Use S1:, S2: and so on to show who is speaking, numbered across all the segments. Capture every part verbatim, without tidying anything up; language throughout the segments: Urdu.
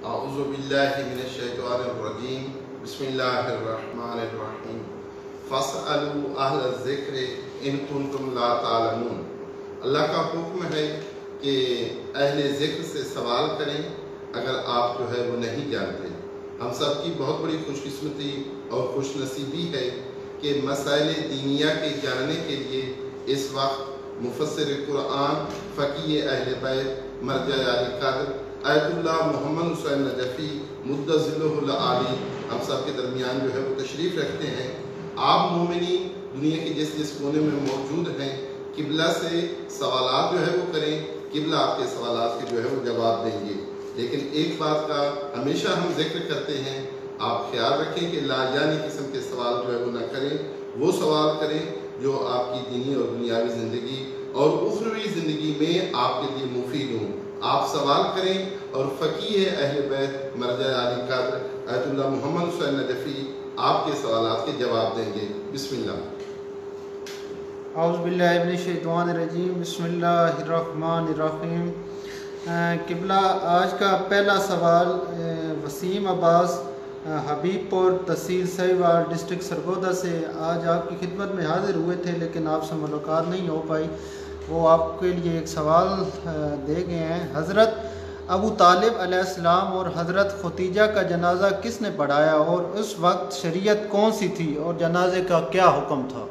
S1: اعوذ باللہ من الشیطان الرجیم بسم اللہ الرحمن الرحیم فاسألوا اہل الذکر ان کنتم لا تعلمون۔ اللہ کا حکم ہے کہ اہل ذکر سے سوال کریں اگر آپ جو ہے وہ نہیں جانتے۔ ہم سب کی بہت بڑی خوش قسمتی اور خوش نصیبی ہے کہ مسائل دینیہ کے جاننے کے لیے اس وقت مفسر قرآن، فقیہ اہل بیت، مرجع علی قدر آیت اللہ محمد حسین نجفی مدظلہ العالی ہم سب کے درمیان جو ہے وہ تشریف رکھتے ہیں۔ آپ مومنین دنیا کے جس جس کونے میں موجود ہیں قبلہ سے سوالات جو ہے وہ کریں، قبلہ آپ کے سوالات کے جو ہے وہ جواب دیں گے۔ لیکن ایک بات کا ہمیشہ ہم ذکر کرتے ہیں، آپ خیال رکھیں کہ لا یعنی قسم کے سوال جو ہے وہ نہ کریں، وہ سوال کریں جو آپ کی دینی اور دنیاوی زندگی اور اخروی زندگی میں آپ کے لیے مفید ہوں۔ آپ سوال کریں اور فقیہ اہل بیت مرجع علی قدر آیت اللہ محمد حسین نجفی آپ کے سوالات کے جواب دیں گے۔ بسم اللہ۔
S2: اعوذ باللہ من الشیطان الرجیم بسم اللہ الرحمن الرحیم۔ قبلہ آج کا پہلا سوال وسیم عباس حبیب پور تحصیل سہیوال ڈسٹرکٹ سرگودا سے آج آپ کی خدمت میں حاضر ہوئے تھے لیکن آپ سے ملاقات نہیں ہو پائی۔ وہ آپ کے لیے ایک سوال دے گئے ہیں۔ حضرت ابو طالب علیہ السلام اور حضرت ختیجہ کا جنازہ کس نے پڑھایا اور اس وقت شریعت کون سی تھی اور جنازے کا کیا حکم تھا؟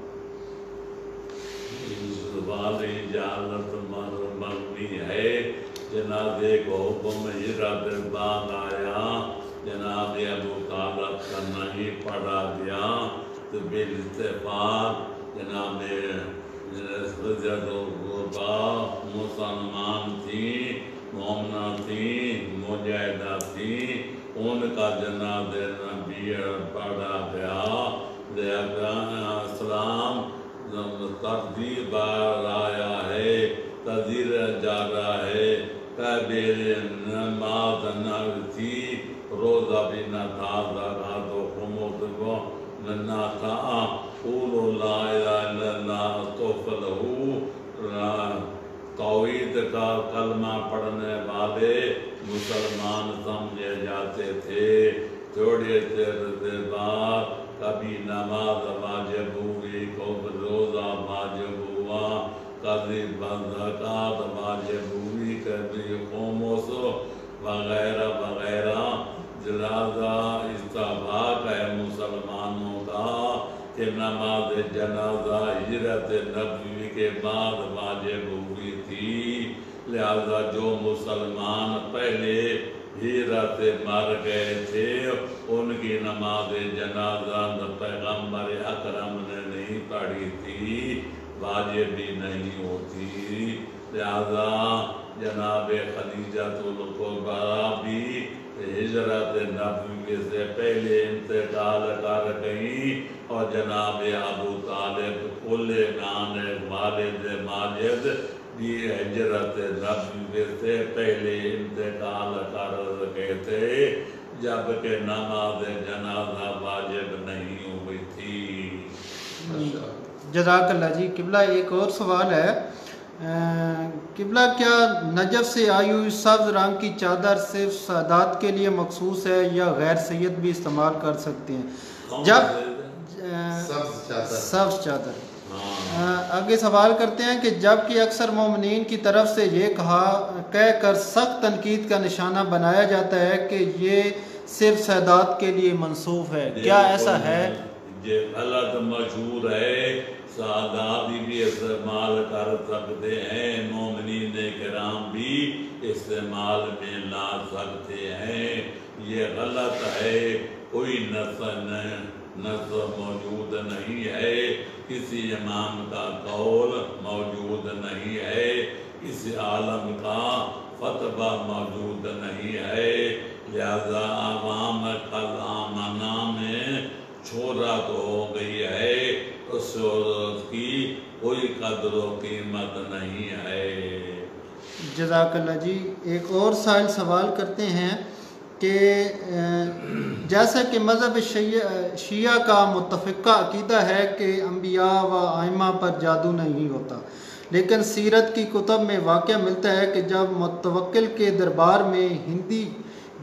S3: ہے جنازے کو حکم ہجرت بعد آیا، جناب ابو طالب کا نہیں پڑھا گیا تو بالاتفاق جناب مسلمان تھی، مومنہ تھی، مجاہدہ تھی، ان کا جنازہ نبی پڑھا گیا۔ اسلام ترتیب آیا ہے، تذیر جا رہا ہے، کعبے نماز نہ تھی، روزہ بھی نہ تھا، زکوٰۃ و خمس کو نہ تھا، قولوا لا الہ الا اللہ استغفروا، توحید کا کلمہ پڑھنے والے مسلمان سمجھے جاتے تھے۔ تھوڑے دیر کے بعد کبھی نماز واجب ہوئی، کبھی روزہ واجب ہوا، کبھی زکوٰۃ واجب ہوئی، کبھی خمس وغیرہ وغیرہ۔ جنازہ استحباب ہے مسلمانوں کا کہ نماز جنازہ ہجرت نبوی کے بعد واجب ہوئی تھی، لہذا جو مسلمان پہلے ہجرت مر گئے تھے ان کی نماز جنازہ پیغمبر اکرم نے نہیں پڑھی تھی، واجب بھی نہیں ہوتی، لہذا جناب خدیجۃ الکبریٰ بھی ہجرت نبوی سے پہلے انتقال کر گئی اور جناب ابو طالب کل نان والد ماجد بھی ہجرت نبوی سے پہلے انتقال کر گئے تھے جبکہ نماز جنازہ واجب نہیں ہوئی تھی۔
S2: جزاک اللہ جی۔ قبلہ ایک اور سوال ہے، قبلہ کیا نجف سے آئی ہوئی سبز رنگ کی چادر صرف سادات کے لیے مخصوص ہے یا غیر سید بھی استعمال کر سکتے ہیں؟ جب سبز چادر آگے سوال کرتے ہیں کہ جب کہ اکثر مومنین کی طرف سے یہ کہا کہہ کر سخت تنقید کا نشانہ بنایا جاتا ہے کہ یہ صرف سادات کے لیے منسوخ ہے، کیا ایسا ہے؟
S3: یہ غلط مشہور ہے، سادات بھی استعمال کر سکتے ہیں، مومنین کرام بھی استعمال میں لا سکتے ہیں، یہ غلط ہے، کوئی نص نص موجود نہیں ہے، کسی امام کا قول موجود نہیں ہے، کسی عالم کا فتویٰ موجود نہیں ہے، لہذا عوام آمنہ میں چھوڑا تو ہو گئی ہے، اس کی کوئی قدر و قیمت نہیں ہے۔
S2: جزاک اللہ جی۔ ایک اور سائل سوال کرتے ہیں کہ جیسا کہ مذہب شیعہ کا متفقہ عقیدہ ہے کہ انبیاء و ائمہ پر جادو نہیں ہوتا، لیکن سیرت کی کتب میں واقعہ ملتا ہے کہ جب متوکل کے دربار میں ہندی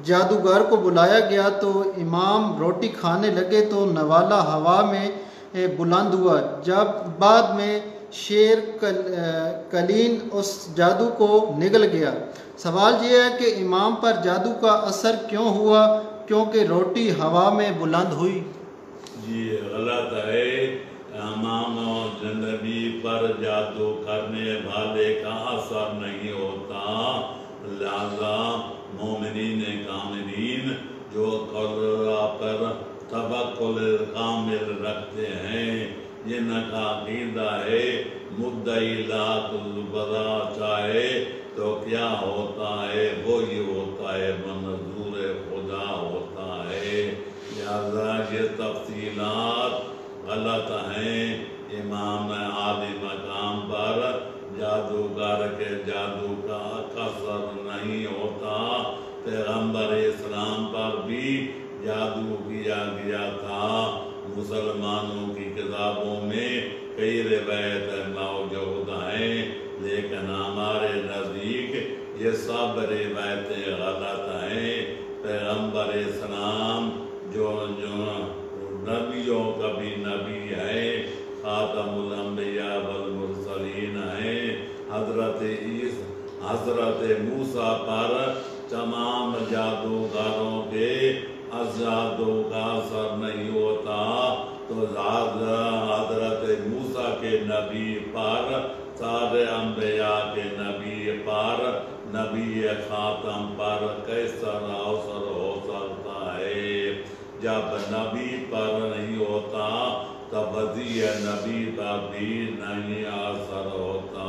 S2: جادوگر کو بلایا گیا تو امام روٹی کھانے لگے تو نوالا ہوا میں بلند ہوا. جب بعد میں شیر کلین اس جادو کو نگل گیا. سوال یہ ہے کہ امام پر جادو کا اثر کیوں ہوا؟ کیونکہ روٹی ہوا میں بلند ہوئی.
S3: جی غلط ہے. امام نبی پر جادو کرنے والے کا اثر نہیں ہوتا. لہذا مومنین کاملین جو قرآن پر توکل کامل رکھتے ہیں، جن کا عقیدہ ہے مدعی لاکھ البرا چاہے تو کیا ہوتا ہے وہی ہوتا ہے، منظور خدا ہوتا ہے. لہذا یہ تفصیلات غلط ہیں. امام عالی مقام پر جادوگر کے جادو کا اثر نہیں ہوتا. پیغمبر اسلام پر بھی جادو کیا گیا تھا. مسلمانوں کی کتابوں میں کئی روایتیں موجود ہیں، لیکن ہمارے نزدیک یہ سب روایتیں غلط ہیں. پیغمبر اسلام جو جو نبیوں کا بھی نبی ہے، خاتم الانبیاء والمرسلین ہیں. حضرت عیسی حضرت موسیٰ پر تمام جادوگروں کے جادو کا اثر نہیں ہوتا، تو حضرت موسیٰ کے نبی پر، سارے انبیاء کے نبی پر، نبی خاتم پر کس طرح اثر ہو سکتا ہے؟ جب نبی پر نہیں ہوتا تو وزیر نبی پر بھی نہیں اثر ہوتا.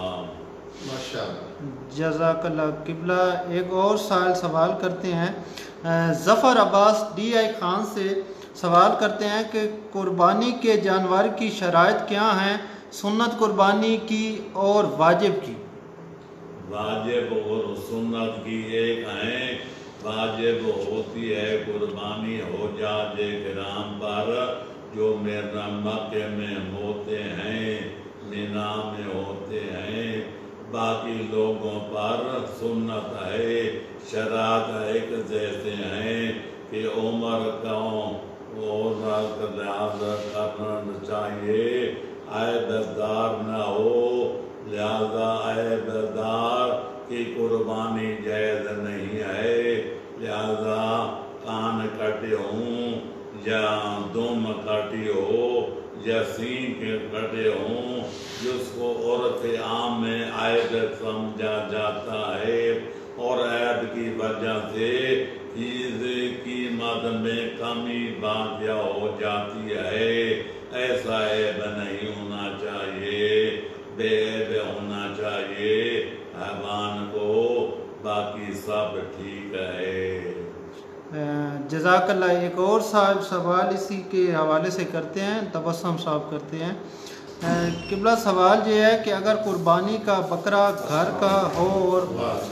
S2: جزاک اللہ. قبلہ ایک اور سائل سوال کرتے ہیں. ظفر عباس ڈی آئی خان سے سوال کرتے ہیں کہ قربانی کے جانور کی شرائط کیا ہیں؟ سنت قربانی کی اور واجب کی.
S3: واجب اور سنت کی ایک ہیں. واجب ہوتی ہے قربانی حجاج کرام پر جو میرا مکے میں ہوتے ہیں، مینا میں ہوتے ہیں. باقی لوگوں پر سنت ہے. شرائط ایک جیسے ہیں کہ عمر کا عورت لحاظ کرنا چاہیے، عیب دار نہ ہو. لہذا عیب دار کی قربانی جائز نہیں ہے. لہذا کان کٹے ہوں یا دم کٹی ہو یا سین کے کٹے ہوں، جس کو عورت عام میں عیب سمجھا جاتا ہے اور عیب کی وجہ سے چیز قیمت میں کمی واقع ہو جاتی ہے، ایسا عیب نہیں ہونا چاہیے. بے عیب ہونا چاہیے حیوان کو. باقی سب ٹھیک ہے.
S2: جزاک اللہ. ایک اور صاحب سوال اسی کے حوالے سے کرتے ہیں. تبسم صاحب کرتے ہیں. قبلہ سوال یہ ہے کہ اگر قربانی کا بکرا گھر کا ہو اور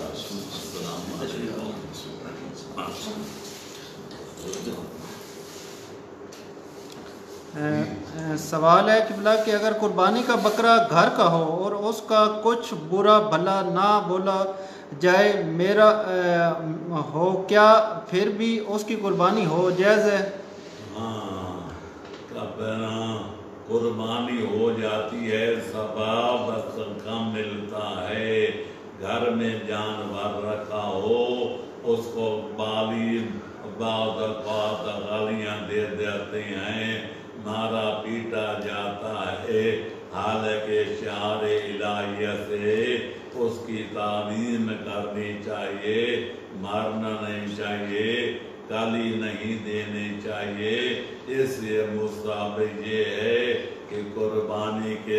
S2: سوال ہے قبلہ کہ اگر قربانی کا بکرا گھر کا ہو اور اس کا کچھ برا بھلا نہ بولا جائے میرا ہو، کیا پھر بھی اس کی قربانی ہو جائز ہے؟
S3: ہاں، قربانی ہو جاتی ہے، ثواب کم ملتا ہے. گھر میں جانور رکھا ہو، اس کو بالی بعض اوقات گالیاں دے دیتے ہیں، مارا پیٹا جاتا ہے، حالانکہ شعار الہیہ سے اس کی تعلیم کرنی چاہیے، مارنا نہیں چاہیے، گالی نہیں دینی چاہیے. اس لیے مستحب یہ ہے کہ قربانی کے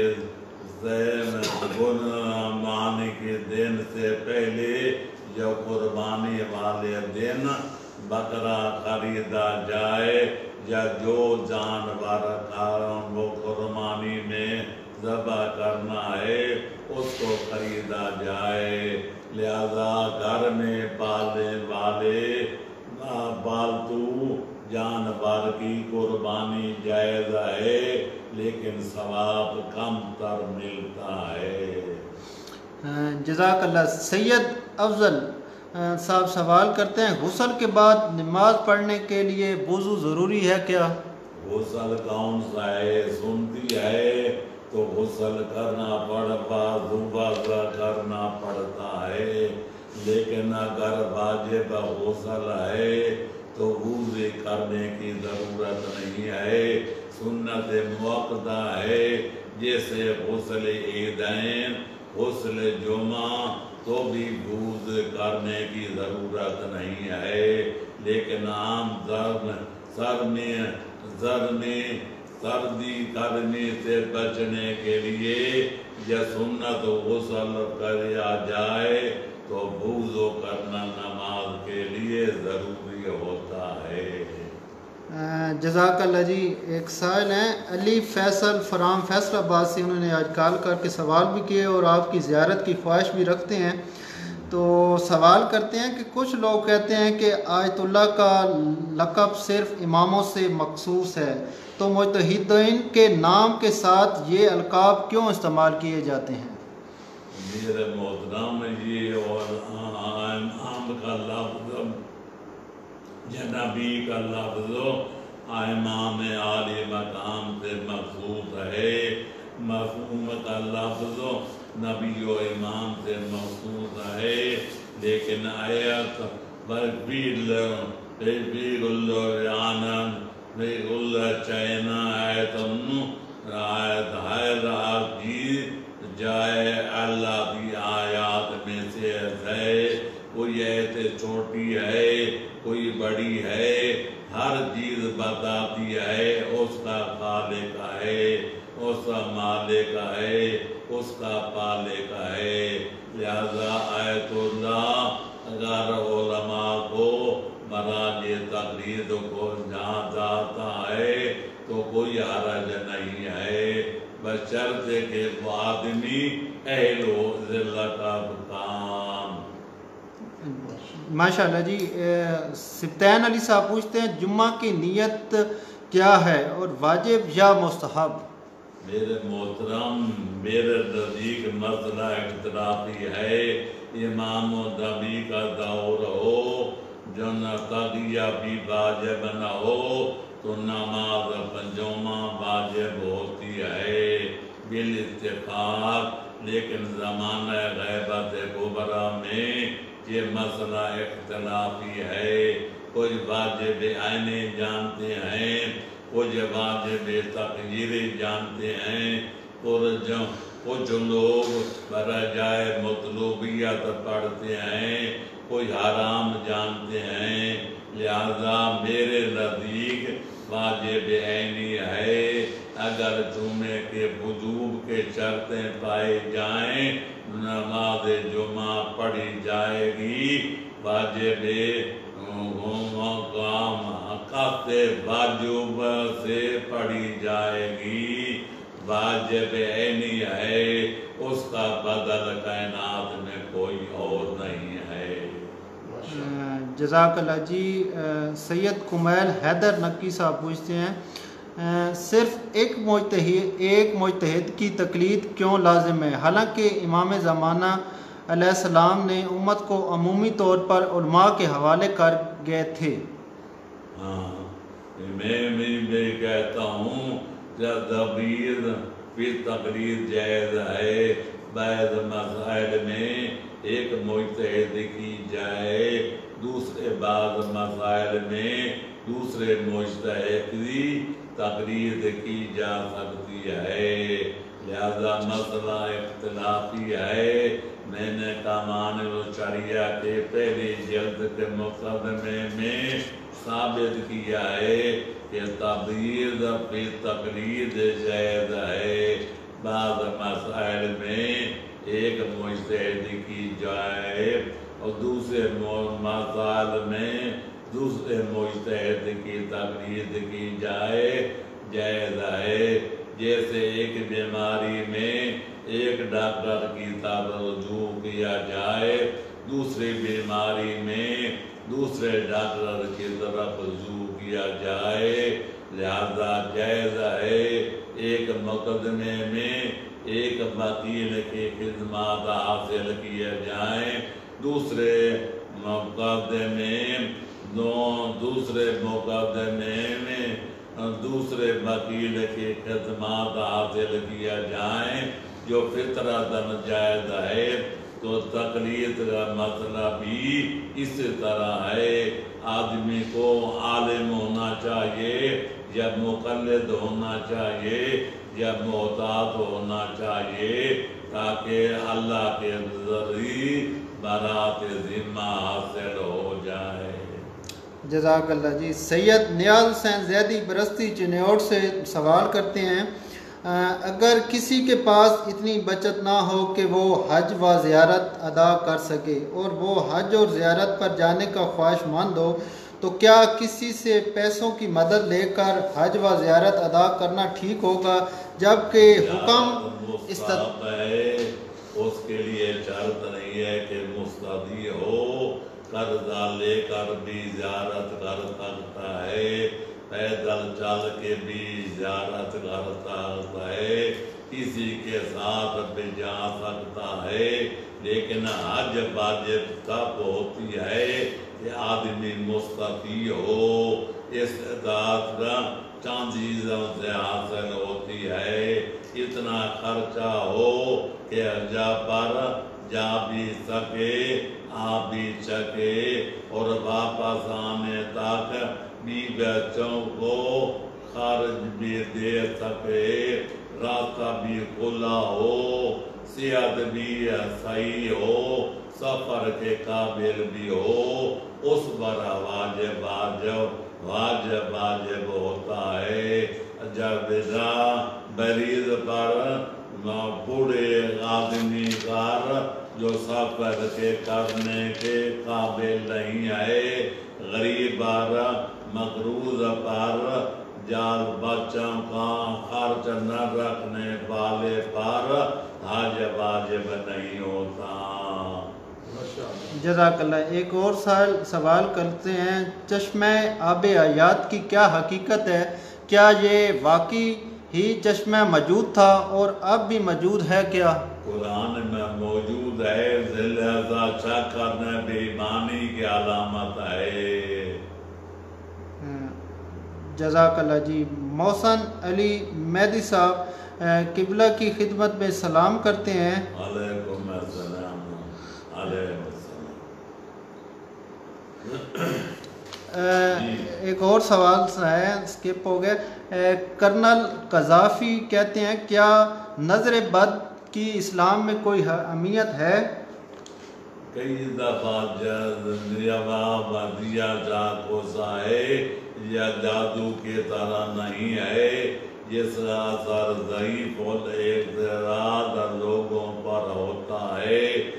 S3: قربانی کے دن سے پہلے جو قربانی والے دن بکرا خریدا جائے یا جو جانور وہ قربانی میں ذبح کرنا ہے اس کو خریدا جائے. لہذا گھر میں پالنے والے پالتو جانور کی قربانی جائز ہے، لیکن ثواب کم تر ملتا ہے.
S2: جزاک اللہ. سید افضل صاحب سوال کرتے ہیں غسل کے بعد نماز پڑھنے کے لیے وضو ضروری ہے کیا؟
S3: غسل کون سا ہے؟ سنتی ہے تو غسل کرنا پڑتا، دوبارہ کرنا پڑتا ہے، لیکن اگر واجب غسل ہے تو وضو کرنے کی ضرورت نہیں ہے، سنت موقدہ ہے، جیسے غسل عیدین، غسل جمعہ، تو بھی وضو کرنے کی ضرورت نہیں ہے، لیکن عام سرنے سرنے سردی کرنے سے بچنے کے لیے یا سنت غسل کیا جائے تو وضو کرنا نماز کے لیے ضروری ہوتا ہے۔
S2: جزاک اللہ جی۔ ایک سائل ہیں علی فیصل فرام فیصل آباد سے، انہوں نے آج کال کر کے سوال بھی کیے اور آپ کی زیارت کی خواہش بھی رکھتے ہیں۔ تو سوال کرتے ہیں کہ کچھ لوگ کہتے ہیں کہ آیت اللہ کا لقب صرف اماموں سے مخصوص ہے، تو مجتہدین کے نام کے ساتھ یہ القاب کیوں استعمال کیے جاتے ہیں؟
S3: میرے محترم، یہ اور عام کا لفظ جنبی کا لفظ امام عالی مقام سے مخصوص ہے، مفہوم کا لفظ نبی و امام سے مخصوص ہے، لیکن آیت برفیل اللہ چائنا آیت آیت ہے کی جائے اللہ کی آیات میں سے ہے، کوئی ایت چھوٹی ہے کوئی بڑی ہے، ہر چیز بتاتی ہے اس کا خالق ہے، اس کا مالک ہے، اس کا پالک ہے، لہذا آیت اللہ اگر علماء کو مراج تقلید کو جہاں جاتا ہے تو کوئی حرج نہیں ہے، بشرطے کہ وہ آدمی اہل و ذلت کا کام۔
S2: ماشاءاللہ جی۔ سبتین علی صاحب پوچھتے ہیں جمعہ کی نیت کیا ہے اور واجب یا مستحب؟
S3: میرے محترم، میرے نزدیک مسئلہ اختلافی ہے، امام و نبی کا دور ہو جو نہ تقیہ بھی واجب نہ ہو تو نماز جمعہ واجب ہوتی ہے بالاتفاق، لیکن زمانہ غیبت کبریٰ میں یہ مسئلہ اختلافی ہے، کچھ واجب عینی جانتے ہیں، کچھ واجب تقدیری جانتے ہیں، کچھ لوگ برجائے مطلوبیت پڑھتے ہیں، کوئی حرام جانتے ہیں، لہذا میرے نزدیک واجب عینی ہے، اگر جمعے کے وجوب کے شرطیں پائے جائیں نماز جمعہ پڑھی جائے گی، واجب قصد واجب سے پڑھی جائے گی، واجب عینی ہے، اس کا بدل کائنات میں کوئی اور نہیں ہے۔
S2: جزاک اللہ جی۔ سید کمیل حیدر نقی صاحب پوچھتے ہیں صرف ایک مجتہد ایک مجتہد کی تقلید کیوں لازم ہے، حالانکہ امام زمانہ علیہ السلام نے امت کو عمومی طور پر علماء کے حوالے کر گئے تھے؟
S3: ہاں، میں بھی کہتا ہوں تدبیر پھر تقلید جائز ہے، بعض مسائل میں ایک مجتہد کی جائے، دوسرے بعض مسائل میں دوسرے مجتہد کی تقلید کی جا سکتی ہے، لہذا مسئلہ اختلافی ہے۔ میں نے کمان الشریعہ کے پہلی جلد کے مقدمے میں ثابت کیا ہے کہ تبعید فی تقلید جائز ہے، بعض مسائل میں ایک مجتہد کی جائے اور دوسرے مسائل میں دوسرے مجتہد کی تقلید کی جائے جائز ہے، جیسے ایک بیماری میں ایک ڈاکٹر کی طرف رجوع کیا جائے، دوسری بیماری میں دوسرے ڈاکٹر کی طرف رجوع کیا جائے، لہذا جائز ہے ایک مقدمے میں ایک وکیل کی خدمات حاصل کیے جائیں، دوسرے मुक़दमे दो दूसरे मुक़दमे में दूसरे वकील की खिदमत हासिल किया जाए जो फितरतन जायज़ है, तो तकलीद का मसला भी इस तरह है। आदमी को आलिम होना चाहिए या मुक़ल्लिद होना चाहिए या मोहतात होना चाहिए, ताकि अल्लाह के ज़रिए बरात ज़िम्मा हासिल हो जाए।
S2: जज़ाकल्लाह जी। सैयद नियाज़ हुसैन ज़ैदी बरस्ती चिन्योट से सवाल करते हैं, अगर किसी के पास इतनी बचत ना हो कि वो हज व ज़ियारत अदा कर सके और वो हज और ज़ियारत पर जाने का ख्वाहिशमंद हो, तो क्या किसी से पैसों की मदद लेकर हज व ज़ियारत अदा करना ठीक होगा, जबकि हुक्म इस्तत
S3: है उसके लिए शर्त नहीं है कि मुस्तदी हो, कर्जा लेकर भी ज़ियारत कर सकता है, पैदल चल के भी ज़ियारत करता है, किसी के साथ भी जा सकता है। लेकिन हज वाजिब तब होती है कि आदमी मुस्तती हो, इस्तिताअत चंद चीज़ों से हासिल होती है, इतना खर्चा हो कि हजा पर जा भी सके, आ भी सके और वापस आने तक भी बच्चों को खर्च भी दे सके, रास्ता भी खुला हो, सेहत भी सही हो, सफर के काबिल भी हो, उस पर वाजिब वाजिब वाजिब वाजिब होता है। जब मरीज पर बूढ़े आदमी कार जो सफर के करने के काबिल नहीं है, गरीब पर मकरूज पर जाल बच्चों का खर्च न रखने वाले पर हज वाजिब नहीं होता।
S2: जज़ाकल्लाह। एक और साल सवाल करते हैं, चश्मे आब आयात की क्या हकीकत है? क्या ये वाकई ही चश्मा मौजूद था और अब भी मौजूद है क्या?
S3: कुरान में मौजूद है, ज़िल्ला शक करने बेईमानी की अलामत है।
S2: जज़ाकल्लाह जी। मोहसन अली मेहदी साहब किबला की खिदमत में सलाम करते हैं।
S3: अलैकुम अस्सलाम। अलैकुम
S2: अस्सलाम। एक और सवाल है, स्किप हो गया। कर्नल कज़ाफ़ी कहते हैं, क्या नज़र बद की इस्लाम में कोई अहमियत है?
S3: कई दफा जवाब दिया जा कोसा है, या जादू की तरह नहीं है, जिसका असर ज़ईफ़ और इक़्तिदार लोगों पर होता है।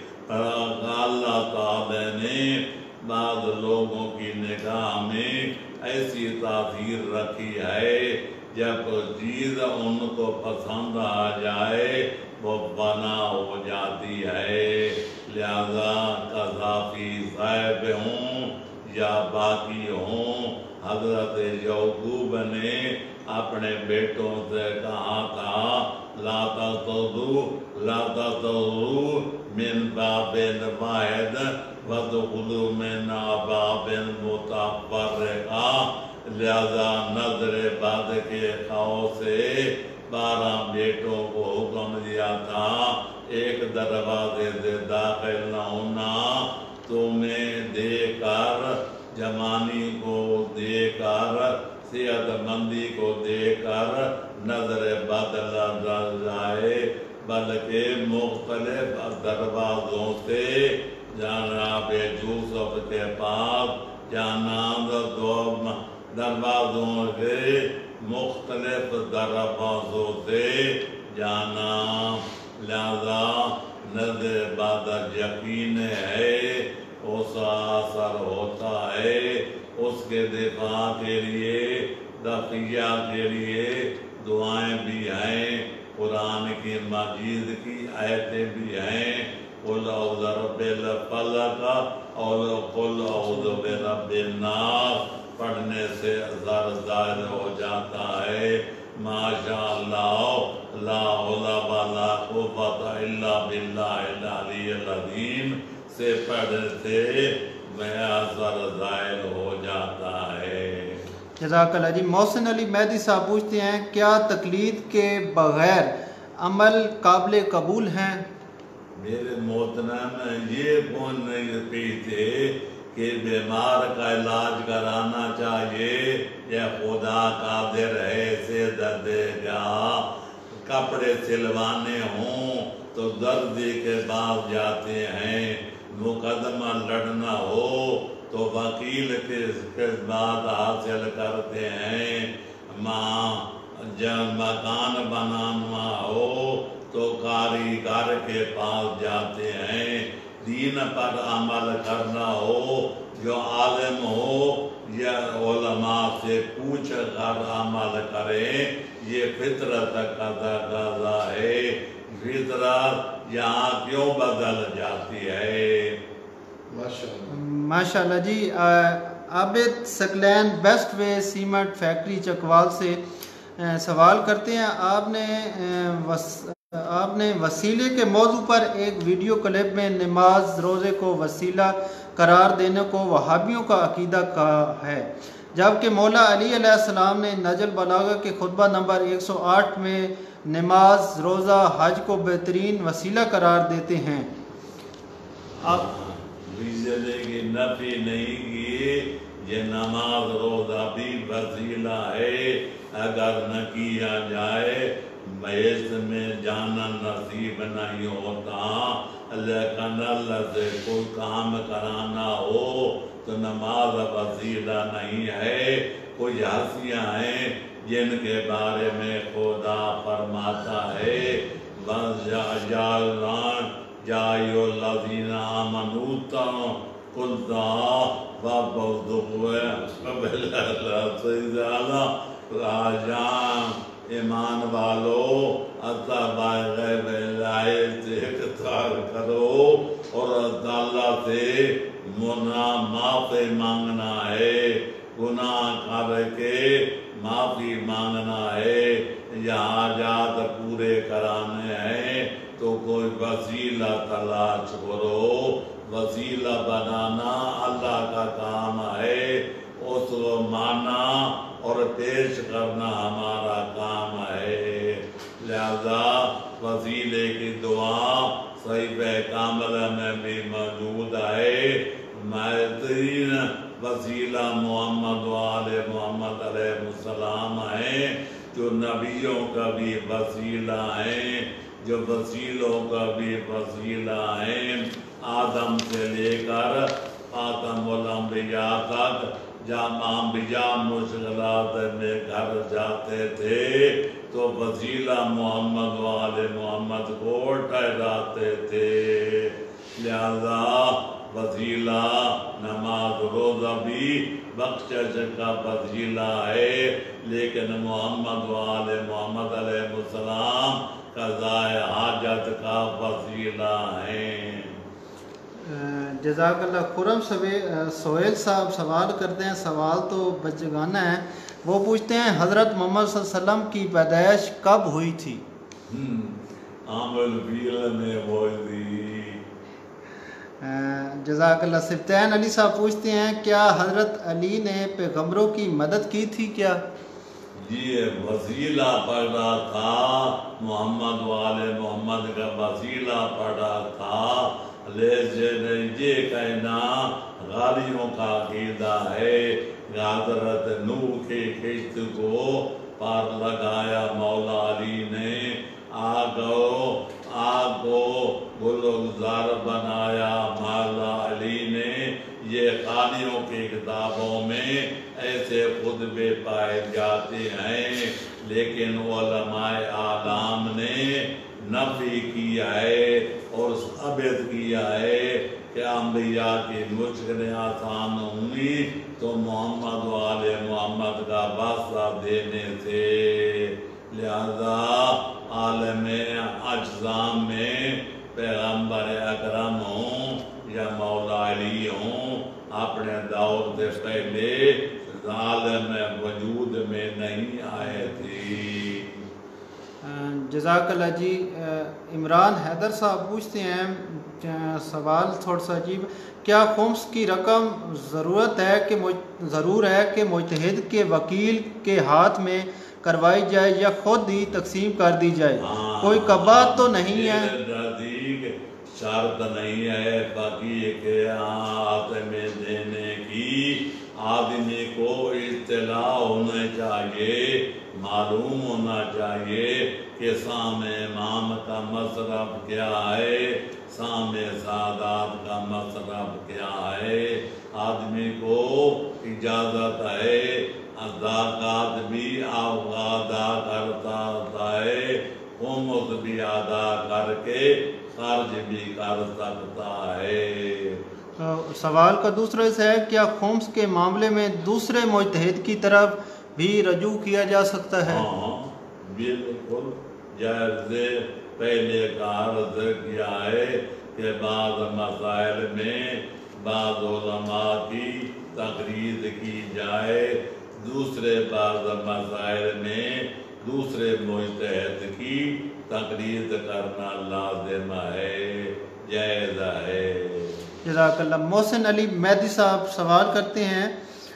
S3: अल्लाह ताला ने बाद लोगों की निगाह में ऐसी तासीर रखी है, जब चीज़ उनको पसंद आ जाए वो बना हो जाती है। लिहाजा कज़ाफ़ी साहब हों या बाकी हों, हज़रत याकूब ने अपने बेटों से कहा था, ला तज़ू ला तज़ू मिन बाबिन वाहिद वदखुलू मिन बाबिन मुतफ़र्रिक़ा। लिहाजा नज़र बद के खौफ से बारह बेटों को हुक्म दिया था, एक दरवाजे से दाखिल न होना, तुम्हें देकर जवानी को देकर सेहतमंदी को देकर नजर बदल जाए, बल्कि मुख्तलिफ दरवाजों से जनाब यूसुफ के पास जाना, दो दरवाजों से मुख्तलिफ दरवाजों से जाना। लिहाजा नजर बदल यकीन है, उसका असर होता है, उसके दिफा के लिए दफिया के लिए दुआएं भी हैं, कुरान की मजीद की आयतें भी हैं। कुल औज़ु बिरब्बिल फलक और कुल औज़ु बिरब्बिन नास पढ़ने से असर ज़ाहिर हो जाता है। माशा अल्लाह ला हौला वला कुव्वता इल्ला बिल्लाहिल अलीय्यिल अज़ीम से पढ़ने से میں اثر ظاہر ہو جاتا ہے۔
S2: جزاک اللہ جی۔ محسن علی مہدی صاحب پوچھتے ہیں کیا تقلید کے بغیر عمل قابل قبول ہیں؟
S3: میرے محترم یہ کون نہیں پیتے کہ بیمار کا علاج کرانا چاہیے یا خدا قادر ہے سے درد گا کپڑے سلوانے ہوں تو دردی کے بعد جاتے ہیں، مقدمہ لڑنا ہو تو وکیل کے خدمات حاصل کرتے ہیں، ماں جب مکان بنانا ہو تو کاریگر کے پاس جاتے ہیں، دین پر عمل کرنا ہو جو عالم ہو یا علماء سے پوچھ کر عمل کریں، یہ فطرت کا تقاضا ہے۔ فطرت یہاں کیوں بدل جاتی ہے؟
S2: ماشاءاللہ جی۔ Abid Saqlain Bestway cement factory Chakwal سے سوال کرتے ہیں، آپ نے آپ نے وسیلے کے موضوع پر ایک ویڈیو کلپ میں نماز روزے کو وسیلہ قرار دینے کو وہابیوں کا عقیدہ کہا ہے، جبکہ مولا علی علیہ السلام نے نہج البلاغہ کے خطبہ نمبر ایک سو آٹھ میں نماز روزہ حج کو بہترین وسیلہ قرار دیتے ہیں۔ آپ
S3: وسیلے کی نفی نہیں کی، یہ نماز روزہ بھی وسیلہ ہے، اگر نہ کیا جائے بحث میں جانا نصیب نہیں ہوتا، لیکن اللہ سے کوئی کام کرانا ہو تو نماز وسیلہ نہیں ہے۔ کچھ ہستیاں ہیں جن کے بارے میں خدا فرماتا ہے وَجَعَلْنَا جَائِيُ الَّذِينَ آمَنُوا قُلْتَا وَبَوْدُقُوَ وَبِلَّا راجان ایمان والو اتباع غیب الہی سے اقتار کرو اور اللہ سے منا معافی مانگنا ہے، گناہ کر کے معافی مانگنا ہے، یا حاجات پورے کرانے ہیں تو کوئی وسیلہ تلاش کرو۔ وسیلہ بنانا اللہ کا کام ہے، اس کو مانا اور پیش کرنا ہمارا کام ہے، لہذا وسیلے کی دعا صحیفہ کاملہ میں بھی موجود ہے۔ بہترین وسیلہ محمد و آل محمد علیہ السلام ہیں، جو نبیوں کا بھی وسیلہ ہیں، جو وسیلوں کا بھی وسیلہ ہیں، آدم سے لے کر خاتم الانبیاء تک جب انبیاء مشکلات میں گھر جاتے تھے تو وسیلہ محمد و آل محمد کو ٹھہراتے تھے، لہذا وسیلہ نماز روزہ بھی بخشش کا وسیلہ ہے، لیکن محمد و آل محمد علیہ السلام قضاء حاجت کا وسیلہ ہیں۔
S2: جزاک اللہ۔ خرم سہیل صاحب سوال کرتے ہیں، سوال تو بچگانہ ہے، وہ پوچھتے ہیں حضرت محمد صلی اللہ علیہ وسلم کی پیدائش کب ہوئی تھی؟
S3: عامل فیل میں ہوئی تھی۔
S2: جزاک اللہ۔ سبطین علی صاحب پوچھتے ہیں کیا حضرت علی نے پیغمبروں کی مدد کی تھی کیا؟
S3: جی وسیلہ پڑھا تھا، محمد والے محمد کا وسیلہ پڑھا تھا، لیکن یہ کہنا غالیوں کا عقیدہ ہے کہ حضرت نوح کی کشت کو پار لگایا مولا علی نے، آگ آگ کو گلزار بنایا مولا علی نے، یہ خالیوں کی کتابوں میں ایسے خطبے پائے جاتے ہیں، لیکن علماء اعلام نے نفی کیا ہے اور ثابت کیا ہے کہ انبیاء کی مشکلیں آسان ہوئی تو محمد و آل محمد کا واسطہ دینے سے، لہذا عالم اجسام میں پیغمبر اکرم ہوں یا مولا علی ہوں اپنے دور سے پہلے عالم وجود میں نہیں آئے تھے۔
S2: جزاک اللہ جی. عمران حیدر صاحب پوچھتے ہیں سوال تھوڑا سا عجیب، کیا خمس کی رقم ضرورت ہے کہ ضرور ہے کہ مجتہد کے وکیل کے ہاتھ میں کروائی جائے یا خود ہی تقسیم کر دی جائے؟ کوئی کبات تو نہیں ہے؟
S3: شرط نہیں ہے، باقی کہ ہاتھ میں دینے کی آدمی کو اطلاع ہونا چاہیے، معلوم ہونا چاہیے کہ سامع امام کا مصرف کیا ہے، سامع سادات کا مصرف کیا ہے. آدمی کو اجازت ہے زکوٰۃ بھی ادا کرتا ہوتا ہے، خمس بھی ادا کر کے خرچ بھی کر سکتا ہے.
S2: سوال کا دوسرا حصہ ہے، کیا خمس کے معاملے میں دوسرے مجتہد کی طرف بھی رجوع کیا جا سکتا ہے؟
S3: ہاں بالکل جائز. پہلے کا عرض کیا ہے کہ بعض مسائل میں بعض علماء کی تقریر کی جائے، دوسرے بعض مسائل میں دوسرے مجتہد کی تقریر کرنا لازم ہے، جائز ہے.
S2: جزاک اللہ. محسن علی مہدی صاحب سوال کرتے ہیں،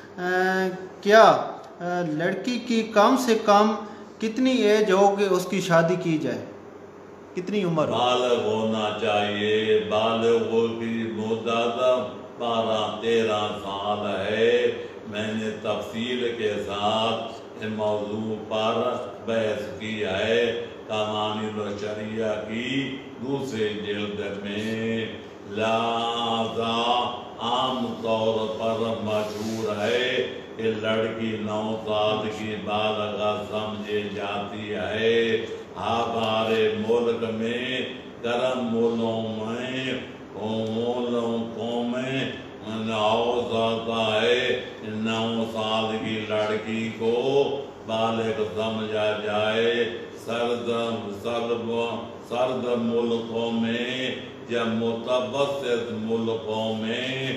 S2: کیا لڑکی کی کم سے کم کتنی ایج ہو کہ اس کی شادی کی جائے؟ کتنی عمر؟
S3: بالغ ہونا چاہیے. بالغ کی مدت بارہ تیرہ سال ہے. میں نے تفصیل کے ساتھ اس موضوع پر بحث کی ہے قوانین الشریعہ کی دوسرے جلد میں. لہذا عام طور پر مشہور ہے کہ لڑکی نو سال کی بالغ سمجھی جاتی ہے. ہمارے ملک میں گرم ملکوں میں ملکوں میں نو سالتا ہے، نو سال کی لڑکی کو بالغ سمجھا جائے. سرد سرد سرد ملکوں میں یا متوسط ملکوں میں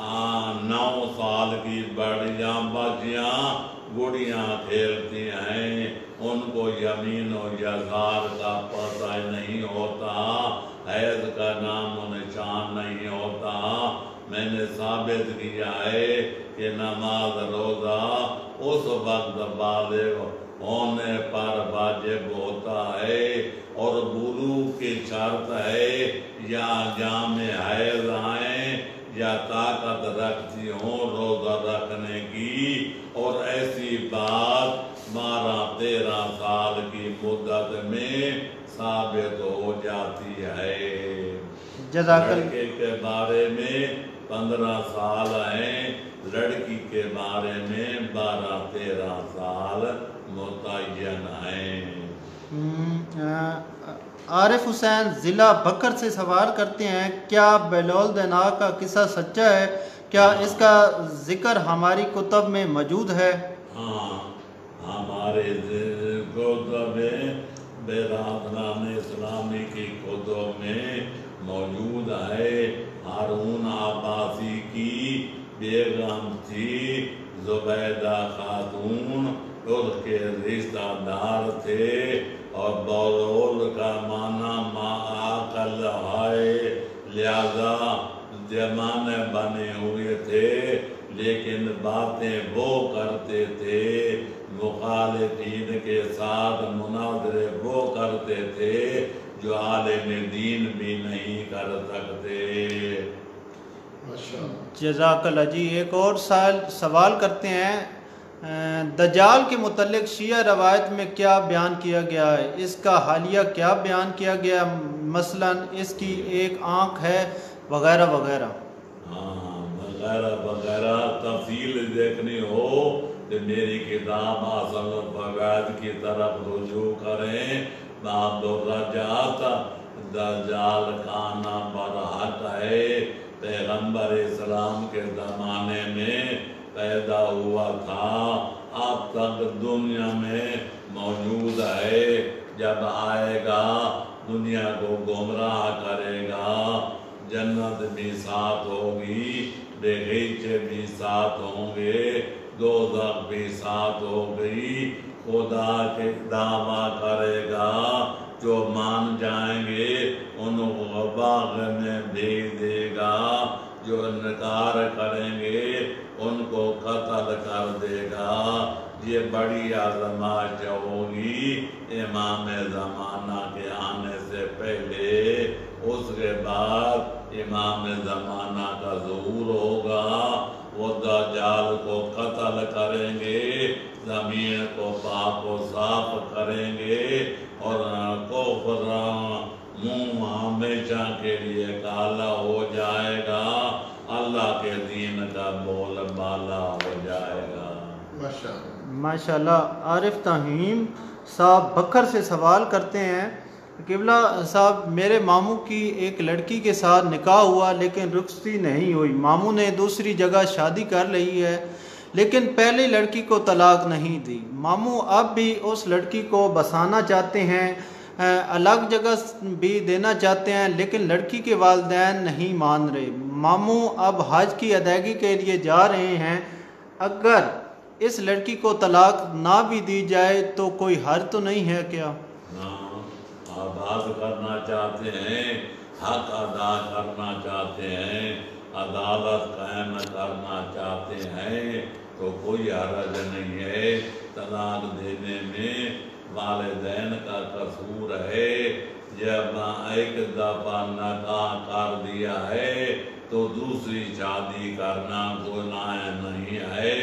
S3: نو سال کی بڑیاں بچیاں گڑیاں کھیلتی ہیں، ان کو یمین و یسار کا پتہ نہیں ہوتا، حیض کا نام و نشان نہیں ہوتا. میں نے ثابت کیا ہے کہ نماز روزہ اس وقت بالغ ہونے پر واجب ہوتا ہے اور بلوغ کی شرط ہے یا جامع حیض آئیں یا طاقت رکھتی ہوں روزہ رکھنے کی، اور ایسی بات بارہ تیرہ سال کی مدت میں ثابت ہو جاتی ہے. لڑکے کے بارے میں پندرہ سال ہیں، لڑکی کے بارے میں بارہ تیرہ سال متعین ہیں.
S2: عارف حسین ضلع بکر سے سوال کرتے ہیں، کیا بیلول دینا کا قصہ سچا ہے؟ کیا اس کا ذکر ہماری کتب میں موجود ہے؟
S3: ہاں ہمارے کتب برادران اسلامی کی کتب میں موجود ہے. ہارون عباسی کی بیگم تھی زبیدہ خاتون، اس کے رشتہ دار تھے اور بیلول کا معنی معاقل ہے، لہذا زمانے بنے ہوئے تھے لیکن باتیں وہ کرتے تھے، مخالفین کے ساتھ مناظرے وہ کرتے تھے جو عالم دین بھی نہیں کر سکتے.
S2: جزاک اللہ جی. ایک اور سال سوال کرتے ہیں، دجال کے متعلق شیعہ روایت میں کیا بیان کیا گیا ہے؟ اس کا حالیہ کیا بیان کیا گیا؟ مثلا اس کی ایک آنکھ ہے وغیرہ وغیرہ.
S3: ہاں وغیرہ وغیرہ تفصیل دیکھنی ہو تو میری کتاب اصل فوائد کی طرف رجوع کریں. باب الرجعت دجال کھانا برحق ہے، پیغمبر اسلام کے زمانے میں پیدا ہوا تھا، اب تک دنیا میں موجود ہے، جب آئے گا دنیا کو گمراہ کرے گا، جنت بھی ساتھ ہوگی، बगीचे भी साथ होंगे, दोज़ख भी साथ हो गई। खुदा के दावा करेगा जो मान जाएंगे उनको बाग में भेज देगा, जो इनकार करेंगे उनको कत्ल कर देगा। ये बड़ी आज़माइश होगी इमाम ज़माना के आने से पहले। उसके बाद इमाम ज़माना का ज़हूर होगा, वो दज्जाल को कत्ल करेंगे, ज़मीन को पाक व साफ करेंगे और कुफ्र मुँह हमेशा के लिए काला हो जाएगा, अल्लाह के दीन का बोलबाला हो जाएगा।
S1: माशाअल्लाह
S2: माशाल्लाह। आरिफ तहीम साहब बकर से सवाल करते हैं, किबला साहब मेरे मामू की एक लड़की के साथ निकाह हुआ लेकिन रुखसती नहीं हुई। मामू ने दूसरी जगह शादी कर ली है लेकिन पहली लड़की को तलाक नहीं दी। मामू अब भी उस लड़की को बसाना चाहते हैं, अलग जगह भी देना चाहते हैं लेकिन लड़की के वालिदैन नहीं मान रहे। मामू अब हज की अदायगी के लिए जा रहे हैं, अगर इस लड़की को तलाक ना भी दी जाए तो कोई हर्ज तो नहीं है क्या?
S3: आबाद करना चाहते हैं, हक अदा करना चाहते हैं, अदालत कायम करना चाहते हैं तो कोई हर्ज नहीं है। तलाक देने में वालिदैन का कसूर है। जब एक दफा निकाह कर दिया है तो दूसरी शादी करना गुनाह नहीं है।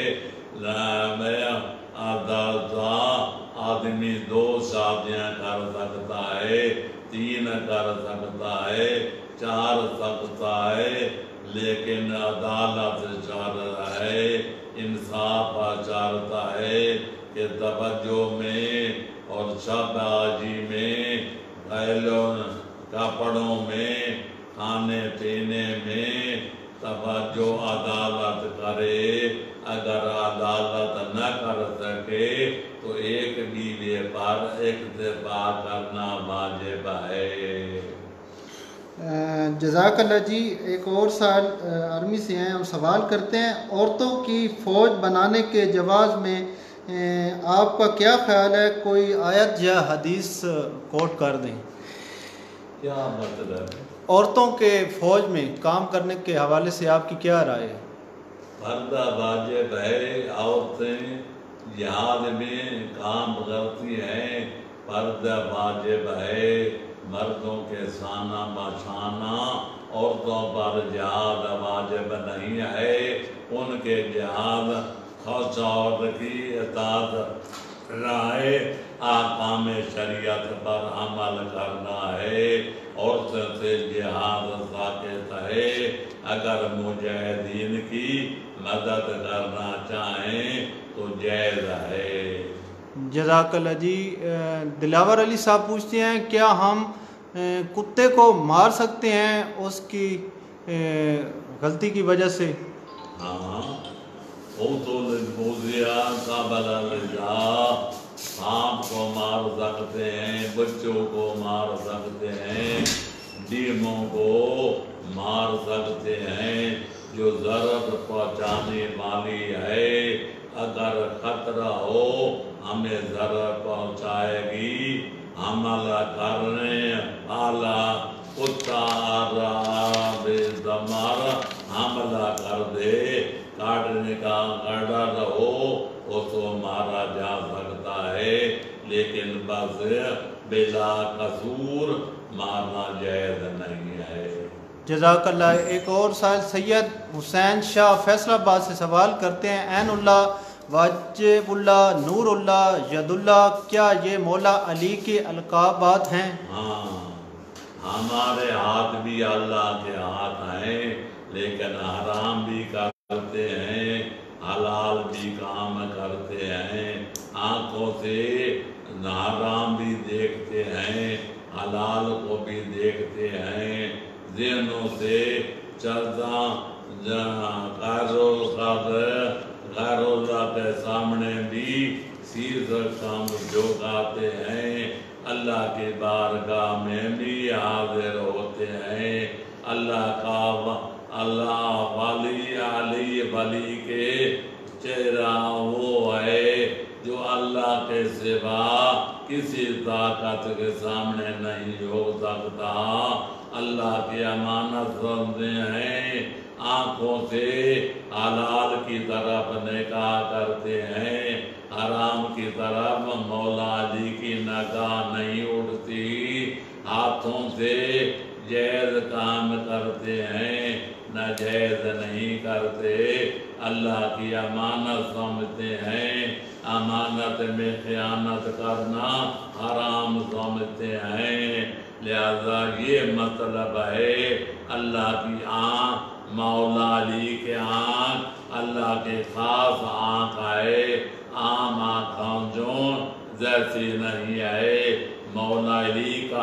S3: आदमी दो शादियां कर सकता है, तीन कर सकता है, चार सकता है, लेकिन अदालत चाहता है, इंसाफ चाहता है कि तवज्जो में और शाबाजी में, घरेलू कपड़ों में, खाने पीने में तवज्जो अदालत करे। अगर अदालत न कर सके तो एक बीवी पर इक्तिफा करना वाजिब है।
S2: जज़ाकल्लाह जी। एक और साल आर्मी से हैं, हम सवाल करते हैं, औरतों की फ़ौज बनाने के जवाज़ में आपका क्या ख्याल है? कोई आयत या हदीस कोट कर दें।
S3: क्या मतलब?
S2: औरतों के फ़ौज में काम करने के हवाले से आपकी क्या राय है?
S3: पर्दा वाजिब है, औरतें जिहाद में काम करती हैं, पर्दा वाजिब है। मर्दों के साना बछाना औरतों पर जिहाद वाजिब नहीं है। उनके जिहाद खौफ की इताअत राय आकाम शरीयत पर अमल करना है। औरत से जिहाद साकित है। अगर मुजाहिदीन की मदद करना चाहें तो जायज़ है।
S2: जज़ाकल्लाह जी। दिलावर अली साहब पूछते हैं, क्या हम कुत्ते को मार सकते हैं उसकी गलती की वजह से?
S3: हाँ, वो तो सांप को मार सकते हैं, बच्चों को मार सकते हैं, डीमों को मार सकते हैं जो ज़रर पहुँचाने वाली है। अगर खतरा हो हमें ज़रर पहुँचाएगी, हमला करने वाला कुत्ता हमारा हमला कर दे, काटने का डर हो उसको मारा जा सकता है, लेकिन बस बिला कसूर मारना जायज़ नहीं है।
S2: जज़ाकल्लाह। एक और साल सैयद हुसैन शाह फैसलाबाद से सवाल करते हैं, ऐन उल्लाह, वाजिबुल्लाह, नूरुल्लाह, यदुल्लाह, क्या ये मौला अली के अलकाबात हैं?
S3: हाँ, हमारे हाथ भी अल्लाह के हाथ हैं, लेकिन हराम भी करते हैं, हलाल भी काम करते हैं। आँखों से हराम भी देखते हैं, हलाल को भी देखते हैं। ज़हनों से चलता गैरुल्लाह के सामने भी सीधा काम झुकाते हैं। अल्लाह की बारगाह में भी हाजिर होते हैं। अल्लाह का اللہ ولی علی ولی کے چہرہ وہ ہے جو اللہ کے سوا کسی طاقت کے سامنے نہیں ہو سکتا. اللہ کی امانت سمجھتے ہیں, آنکھوں سے حلال کی طرف نگاہ کرتے ہیں, حرام کی طرف مولا علی کی نگاہ نہیں اٹھتی, ہاتھوں سے جائز کام کرتے ہیں, ناجائز نہیں کرتے, اللہ کی امانت سمجھتے ہیں, امانت میں خیانت کرنا حرام سمجھتے ہیں. لہذا یہ مطلب ہے اللہ کی آنکھ, مولا علی کے آنکھ اللہ کے خاص آنکھ ہے, عام آنکھوں جو جیسی نہیں ہے. مولا علی کا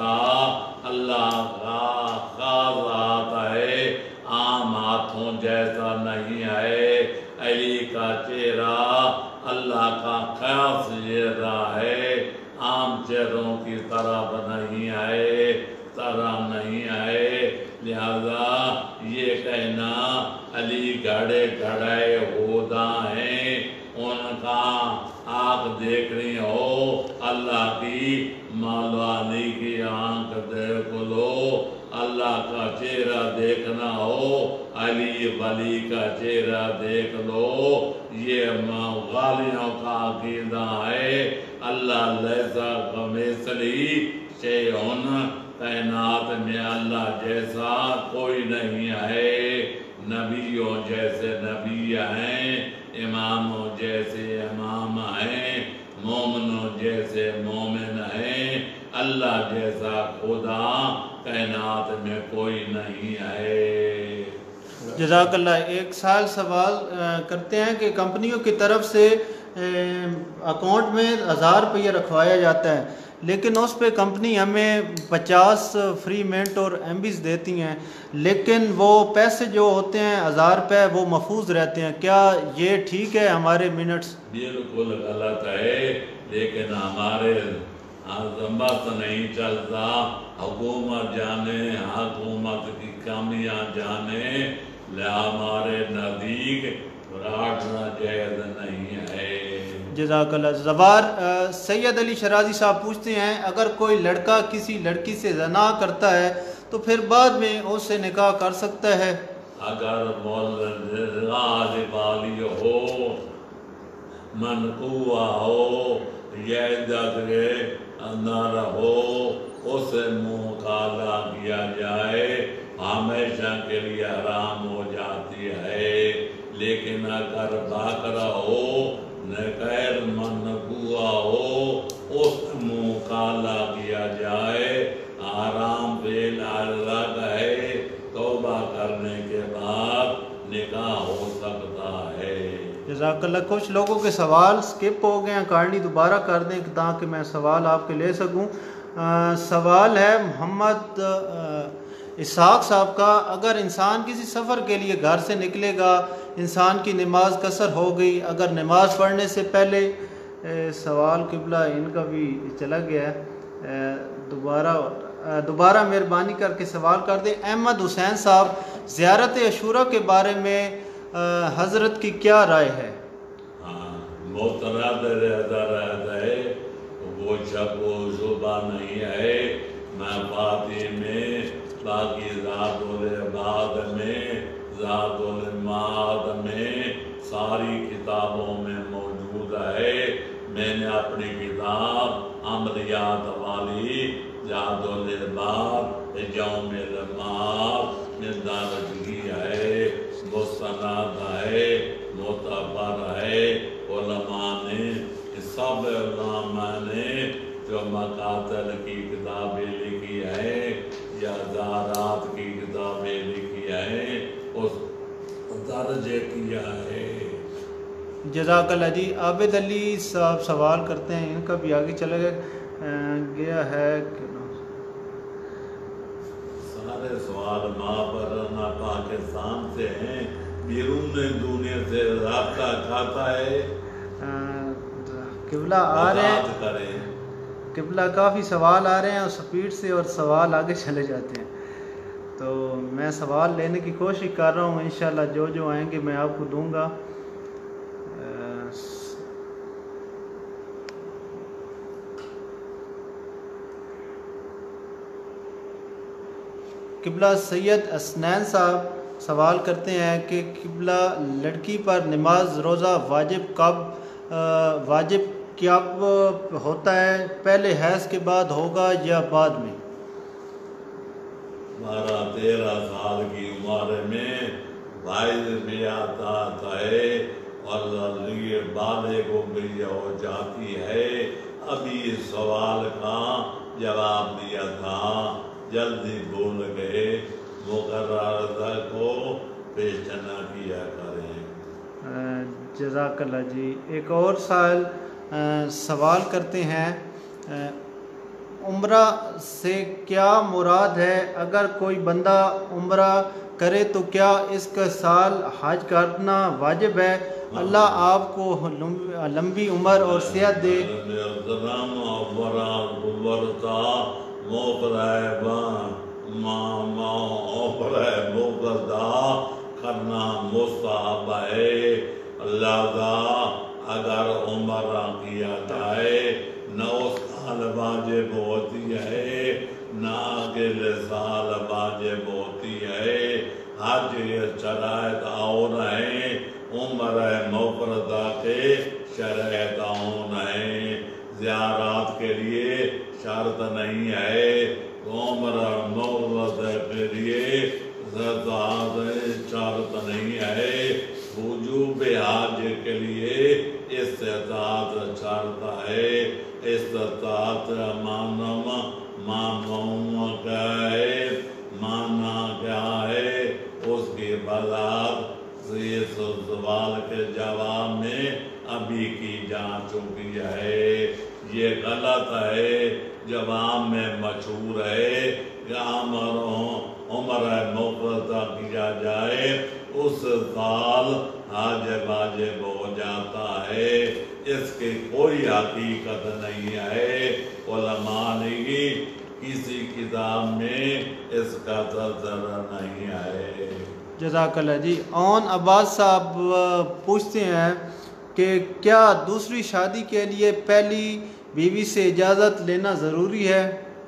S3: آتا اللہ کا خاص آتا ہے, عام ہاتھوں جیسا نہیں ہے. علی کا چہرہ اللہ کا خاص چہرہ ہے, عام چہروں کی طرف نہیں ہے, طرح نہیں ہے. لہذا یہ کہنا علی گھڑے گھڑے ہودا ہیں, ان کا آنکھ دیکھنی ہو اللہ کی, مولا علی کی آنکھ دیکھ لو. اللہ کا چہرہ دیکھنا ہو علی ولی کا چہرہ دیکھ لو. یہ غالیوں کا عقیدہ ہے. اللہ لیسا کمثلی شیء, کائنات میں اللہ جیسا کوئی نہیں ہے. نبیوں جیسے نبی ہیں, اماموں جیسے امام ہیں, مومنوں جیسے مومن ہیں. اللہ جیسا خدا کائنات میں کوئی نہیں ہے.
S2: جزاک اللہ. ایک سال سوال کرتے ہیں کہ کمپنیوں کی طرف سے اکاؤنٹ میں ہزار روپیہ رکھوایا جاتا ہے, لیکن اس پہ کمپنی ہمیں پچاس فری منٹ اور ایم بیز دیتی ہیں, لیکن وہ پیسے جو ہوتے ہیں ہزار روپے وہ محفوظ رہتے ہیں. کیا یہ ٹھیک ہے ہمارے منٹس؟
S3: بالکل غلط ہے, لیکن ہمارے ضبط نہیں چلتا. حکومت جانے, حکومت کی کمیاں جانے, ہمارے نزدیک راٹنا جائز نہیں ہے.
S2: جزاک اللہ. زبار سید علی شرازی صاحب پوچھتے ہیں, اگر کوئی لڑکا کسی لڑکی سے زنا کرتا ہے تو پھر بعد میں اس سے نکاح کر سکتا ہے؟
S3: اگر مولاد والی ہو, منقوع ہو, یہ کے اندر ہو, اسے منہ کالا کیا جائے, ہمیشہ کے لیے حرام ہو جاتی ہے. لیکن اگر باقرہ ہو, غیر منقوع ہو, اس منہ کالا کیا جائے, حرام فعل الگ ہے, توبہ کرنے کے بعد نکاح ہو سکتا ہے.
S2: جزاک اللہ. کچھ لوگوں کے سوال سکپ ہو گئے ہیں, کارڈنی دوبارہ کر دیں تاکہ میں سوال آپ کے لے سکوں. آ, سوال ہے محمد اسحاق صاحب کا, اگر انسان کسی سفر کے لیے گھر سے نکلے گا, انسان کی نماز قصر ہو گئی, اگر نماز پڑھنے سے پہلے اے, سوال قبلہ ان کا بھی چلا گیا ہے, اے, دوبارہ دوبارہ مہربانی کر کے سوال کر دیں. احمد حسین صاحب, زیارت عاشورہ کے بارے میں حضرت کی کیا رائے ہے؟
S3: ہاں, متنازع ہے, وہ شک و شبہ نہیں ہے. میں فاطی میں, باقی ذات العباد میں, ذات المعاد میں, ساری کتابوں میں موجود ہے. میں نے اپنی کتاب عملیات والی ذات العباد یوم المعاد میں درج کی ہے. مستند ہے, معتبر ہے. علماء نے, سب علماء نے جو مقاتل کی کتابیں لکھی ہیں یا زارات کی کتابیں لکھی ہیں, اس درجے کیا ہے.
S2: جزاک اللہ. جی عابد علی صاحب سوال کرتے ہیں, ان کا بھی آگے چلا گیا ہے.
S3: سارے سوال ماں برنا پاکستان سے ہیں, بیرون دنیا سے رابطہ کھاتا ہے.
S2: قبلہ آ رہے ہیں, قبلہ کافی سوال آ رہے ہیں اور سپیڈ سے, اور سوال آگے چلے جاتے ہیں. تو میں سوال لینے کی کوشش کر رہا ہوں، انشاءاللہ جو جو آئیں گے میں آپ کو دوں گا۔ قبلہ سید اسنین صاحب سوال کرتے ہیں کہ قبلہ لڑکی پر نماز روزہ واجب کب واجب کب ہوتا ہے، پہلے حیض کے بعد ہوگا یا بعد میں؟
S3: بارہ تیرہ سال کی عمر میں حیض بھی آتا ہے اور بالغ ہو گئی ہو جاتی ہے۔ ابھی اس سوال کا جواب دیا تھا، جلدی بھول گئے، مقررہ کو پیش نہ کیا کریں۔
S2: جزاک اللہ جی۔ ایک اور سائل سوال کرتے ہیں، عمرہ سے کیا مراد ہے؟ اگر کوئی بندہ عمرہ کرے تو کیا اس کا سال حج کرنا واجب ہے؟ اللہ آپ کو لمبی عمر اور صحت دے۔
S3: کرنا مستحب ہے، اللہ اگر عمرہ کیا جائے نہ اس سال واجب ہوتی ہے نہ اگلے سال واجب ہوتی ہے۔ حج شرائط اور ہیں، عمرہ مفردہ کے شرائط اور ہیں۔ زیارات کے لیے شرط نہیں ہے، عمرہ مفردہ کے لیے شرط نہیں ہے۔ وجوب حج کے لیے استطاعت شرط ہے۔ استطاعت مانم مانم کیا ہے، مانا کیا ہے، اس کی وضاحت اس سوال کے جواب میں ابھی کی جا چکی ہے۔ یہ غلط ہے، جواب میں مشہور ہے کہ عمرہ مفردہ کیا جائے اس سال حج واجب ہو جاتا ہے۔ اس کی کوئی حقیقت نہیں ہے، علماء نے کسی کتاب میں اس کا تذکرہ نہیں ہے۔
S2: جزاک اللہ جی۔ اون عباس صاحب پوچھتے ہیں کہ کیا دوسری شادی کے لیے پہلی بیوی سے اجازت لینا ضروری ہے؟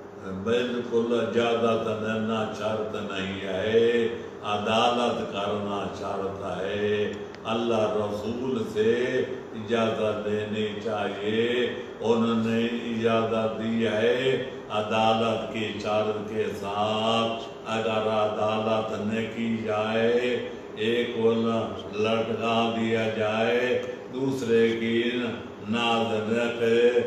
S3: بالکل اجازت لینا شرط نہیں ہے، عدالت کرنا شرط ہے۔ اللہ رسول سے اجازت لینی چاہیے، انہوں نے اجازت دی ہے عدالت کی شرط کے ساتھ۔ اگر عدالت نہ کی جائے، ایک کو لٹکا دیا جائے، دوسرے کی ناظرت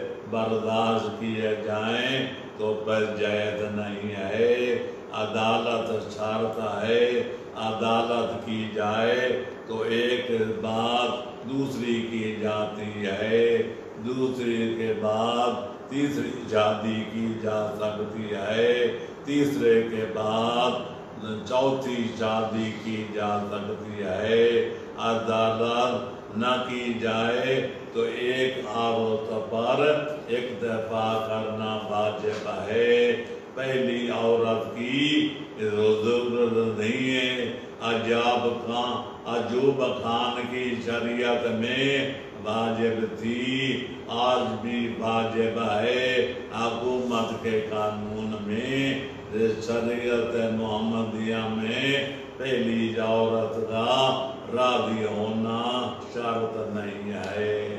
S3: برداشت کیے جائیں تو پر جائز نہیں ہے۔ عدالت شرط ہے، عدالت کی جائے تو ایک بات دوسری کی جاتی ہے، دوسری کے بعد تیسری شادی کی جا سکتی ہے، تیسرے کے بعد چوتھی شادی کی جا سکتی ہے۔ عدالت نہ کی جائے تو ایک عورت پر اکتفا کرنا واجب ہے۔ پہلی عورت کی ضرورت نہیں ہے۔ عجاب خان عجوب خان کی شریعت میں واجب تھی، آج بھی واجب ہے۔ حکومت کے قانون میں شریعت محمدیہ میں پہلی عورت کا راضی ہونا شرط نہیں ہے۔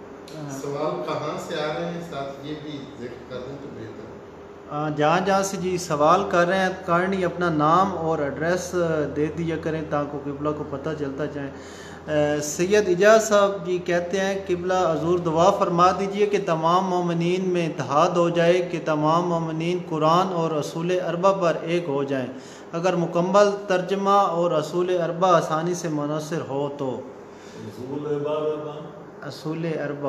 S1: سوال کہاں سے آ رہے ہیں ساتھ یہ بھی ذکر کر دیں تو بہتر۔
S2: جہاں جہاں سے جی سوال کر رہے ہیں کارنی اپنا نام اور ایڈریس دے دیا کریں تاکہ قبلہ کو پتہ چلتا جائے۔ سید اجاز صاحب جی کہتے ہیں قبلہ حضور دعا فرما دیجئے کہ تمام مومنین میں اتحاد ہو جائے، کہ تمام مومنین قرآن اور اصول اربع پر ایک ہو جائیں۔ اگر مکمل ترجمہ اور اصول اربع آسانی سے منحصر ہو تو۔
S3: اصول اربع
S2: اصول اربع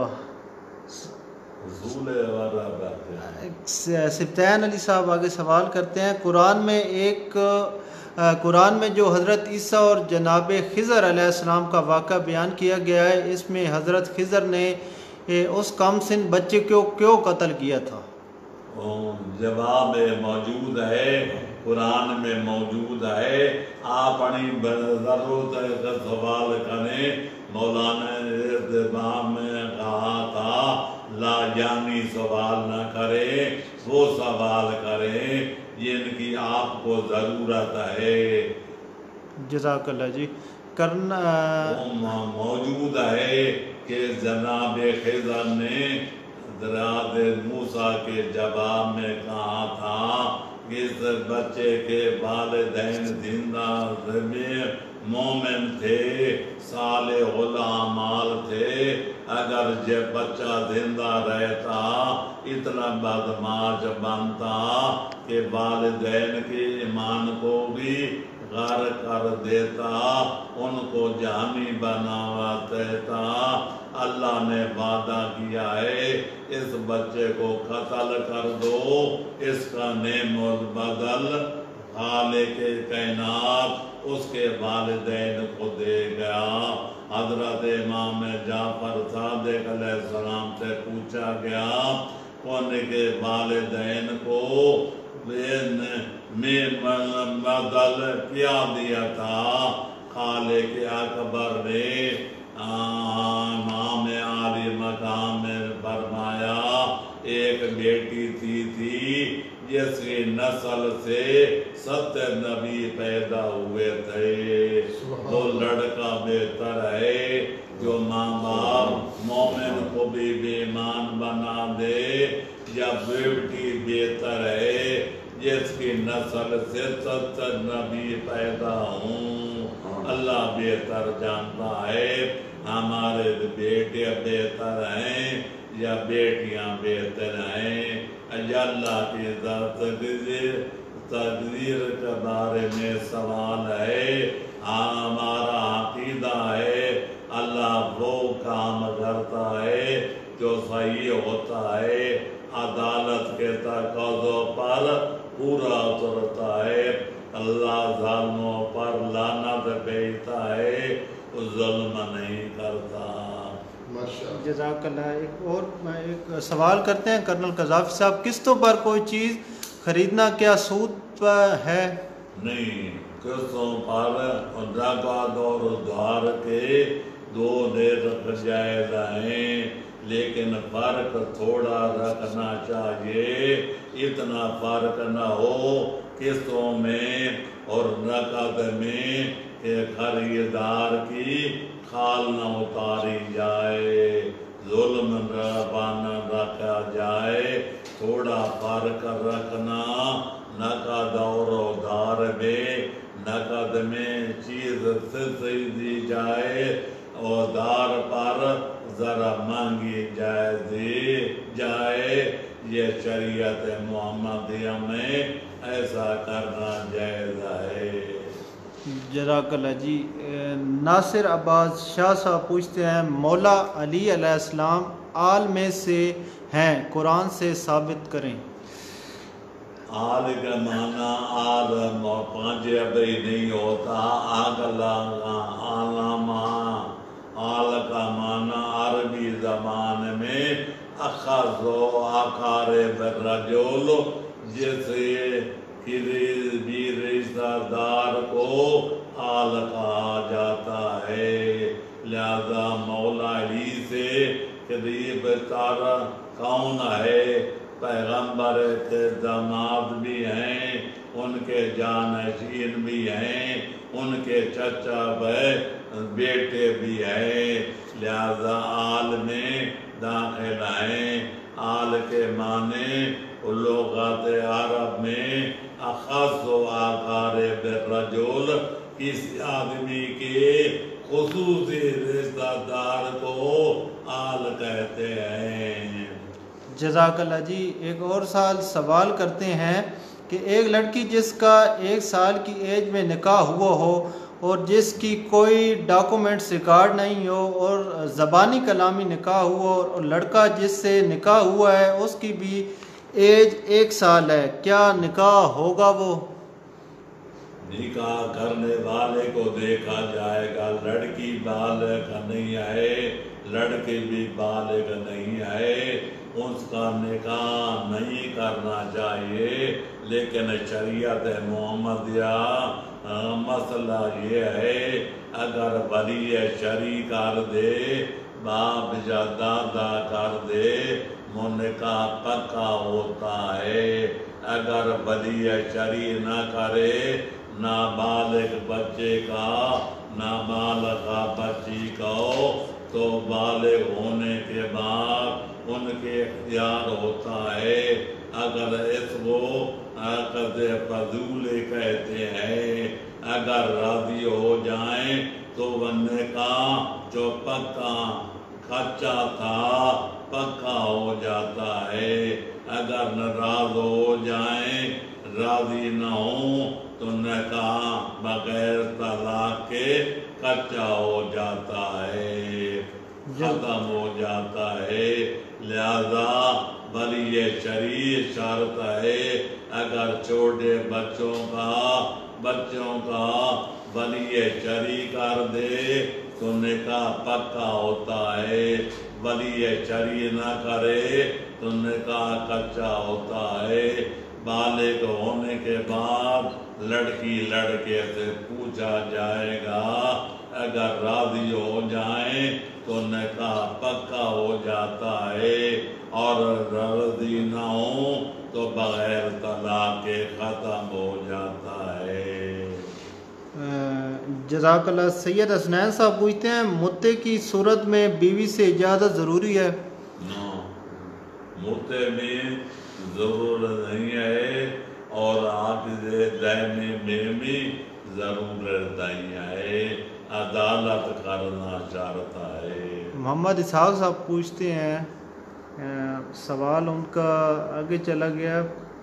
S3: اصول اربع
S2: سبطین علی صاحب آگے سوال کرتے ہیں، قرآن میں ایک قرآن میں جو حضرت عیسیٰ اور جناب خضر علیہ السلام کا واقعہ بیان کیا گیا ہے، اس میں حضرت خضر نے اس کم سن بچے کو کیوں قتل کیا تھا؟
S3: جواب موجود ہے، قرآن میں موجود ہے. آپ اپنی ضرورت کا سوال کریں. مولانا نے ارتبام میں کہا تھا لا جانی سوال نہ کریں، وہ سوال کریں جن کی آپ کو ضرورت ہے.
S2: جزاک اللہ جی. کرنا
S3: موجود ہے کہ جناب خضر نے حضرات موسیٰ کے جواب میں کہا تھا کہ اس بچے کے والدین زندہ میں مومن تھے، صالح الاعمال تھے. اگر یہ بچہ زندہ رہتا اتنا بدماش بنتا کہ والدین کے ایمان کو بھی غر کر دیتا، ان کو جہنمی بنا دیتا. اللہ نے وعدہ کیا ہے اس بچے کو قتل کر دو، اس کا نعم البدل خالق کائنات اس کے والدین کو دے گیا. حضرت امام جعفر صادق علیہ السلام سے پوچھا گیا ان کے والدین کو میں بدل کیا دیا تھا؟ خالق اکبر نے امام عالی مقام میں فرمایا ایک بیٹی تھی تھی جس کی نسل سے ستر نبی پیدا ہوئے تھے. وہ لڑکا بہتر ہے جو ماں باپ مومن کو بھی بے ایمان بنا دے، یا بیٹی بہتر ہے جس کی نسل سے ستر نبی پیدا ہوں؟ اللہ بہتر جانتا ہے. ہمارے بیٹے بہتر ہیں یا بیٹیاں بہتر ہیں؟ اللہ کی تقدیر تقدیر کے بارے میں سوال ہے. ہمارا عقیدہ ہے اللہ وہ کام کرتا ہے جو صحیح ہوتا ہے، عدالت کے تقاضوں پر پورا اترتا ہے. اللہ ظالموں پر لعنت بھیجتا ہے، وہ ظلم نہیں کرتا.
S2: جزاک اللہ. ایک اور میں ایک سوال کرتے ہیں کرنل قذافی صاحب، قسطوں پر کوئی چیز خریدنا کیا سود ہے؟
S3: نہیں، قسطوں پر نقد اور ادھار کے دو ریٹ جائز ہیں، لیکن فرق تھوڑا رکھنا چاہیے. اتنا فرق نہ ہو قسطوں میں اور نقد میں کہ خریدار کی کھال نہ اتاری جائے، ظلم نہ رکھا جائے. تھوڑا فرق رکھنا نقد اور ادھار میں. نقد میں چیز صحیح دی جائے، ادھار پر ذرا مانگی جائے دی جائے. یہ شریعت محمدیہ میں ایسا کرنا جائز ہے.
S2: جزاک اللہ جی. ناصر عباس شاہ صاحب پوچھتے ہیں مولا علی علیہ السلام آل میں سے ہیں، قرآن سے ثابت کریں.
S3: آل کا معنی آل پانچ ابھی نہیں ہوتا. اگلا علامہ آل کا معنی عربی زبان میں اخذ و اقارب الرجل، جسے کسی بھی رشتہ دار کو آل کہا جاتا ہے. لہذا مولا علی سے قریب تر کون ہے؟ پیغمبر کے داماد بھی ہیں، ان کے جانشین بھی ہیں، ان کے چچا بیٹے بھی ہیں. لہذا آل میں داخل ہیں. آل کے معنی لغت عرب میں اخذ و اقارب الرجل، کسی آدمی کے خصوصی رشتہ دار کو آل کہتے ہیں.
S2: جزاک اللہ جی. ایک اور سال سوال کرتے ہیں کہ ایک لڑکی جس کا ایک سال کی ایج میں نکاح ہوا ہو اور جس کی کوئی ڈاکومنٹس ریکارڈ نہیں ہو اور زبانی کلامی نکاح ہوا ہو، اور لڑکا جس سے نکاح ہوا ہے اس کی بھی ایج ایک سال ہے، کیا نکاح ہوگا؟ وہ
S3: نکاح کرنے والے کو دیکھا جائے گا، لڑکی بالغ نہیں ہے، لڑکے بھی بالغ نہیں ہے، اس کا نکاح نہیں کرنا چاہیے۔ لیکن شریعت محمدیہ مسئلہ یہ ہے، اگر ولی شرعی کر دے، باپ یا دادا کر دے، وہ نکاح پکا ہوتا ہے۔ اگر ولی شرعی نہ کرے، نابالغ بچے کا نابالغہ بچی کو، تو بالغ ہونے کے بعد ان کے اختیار ہوتا ہے۔ اگر اس کو عقد فضول کہتے ہیں، اگر راضی ہو جائیں تو وہ نکاح جو پکا کچا تھا پکا ہو جاتا ہے۔ اگر ناراض ہو جائیں، راضی نہ ہوں، تو نکاح بغیر طلاق کے کچا ہو جاتا ہے، ختم ہو جاتا ہے۔ لہذا ولی شرعی شرط ہے، اگر چھوٹے بچوں کا بچوں کا ولی شرعی کر دے تو نکاح پکا ہوتا ہے، ولی شرعی نہ کرے تو نکاح کچا ہوتا ہے۔ بالغ ہونے کے بعد لڑکی لڑکے سے پوچھا جائے گا، اگر راضی ہو جائیں تو نکاح پکا ہو جاتا ہے، اور راضی نہ ہوں تو بغیر طلاق کے ختم ہو جاتا ہے۔
S2: جزاک اللہ۔ سید حسنین صاحب پوچھتے ہیں، متے کی صورت میں بیوی سے اجازت ضروری ہے؟
S3: نو، متے میں ضرورت نہیں ہے، اور عاقد دائمی میں بھی ضرورت نہیں ہے، عدالت کرنا چاہتا ہے۔
S2: محمد اسحاق صاحب پوچھتے ہیں، سوال ان کا آگے چلا گیا،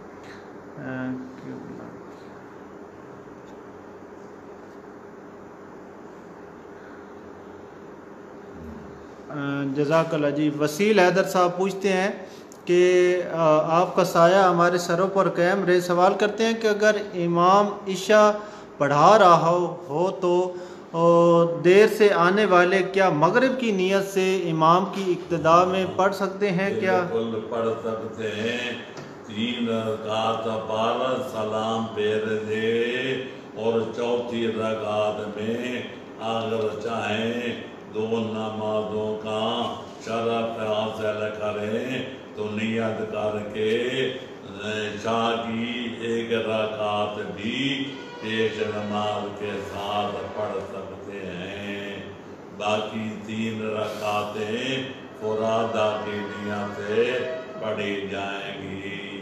S2: جزاک اللہ جی۔ وسیل حیدر صاحب پوچھتے ہیں کہ آپ کا سایہ ہمارے سروں پر قائم رہے۔ سوال کرتے ہیں کہ اگر امام عشاء پڑھا رہا ہو تو دیر سے آنے والے کیا مغرب کی نیت سے امام کی اقتداء میں پڑھ سکتے ہیں کیا؟
S3: بالکل پڑھ سکتے ہیں، تین رکعت پر سلام پھیر دے، اور چوتھی رکعت میں اگر چاہیں دو نمازوں کا شرف حاصل کریں تو نیت کر کے عشاء کی ایک رکعت بھی پیش نماز کے ساتھ پڑھ سکتے ہیں۔ باقی تین رکعتیں فرادہ کی نیت سے پڑھی جائیں گی۔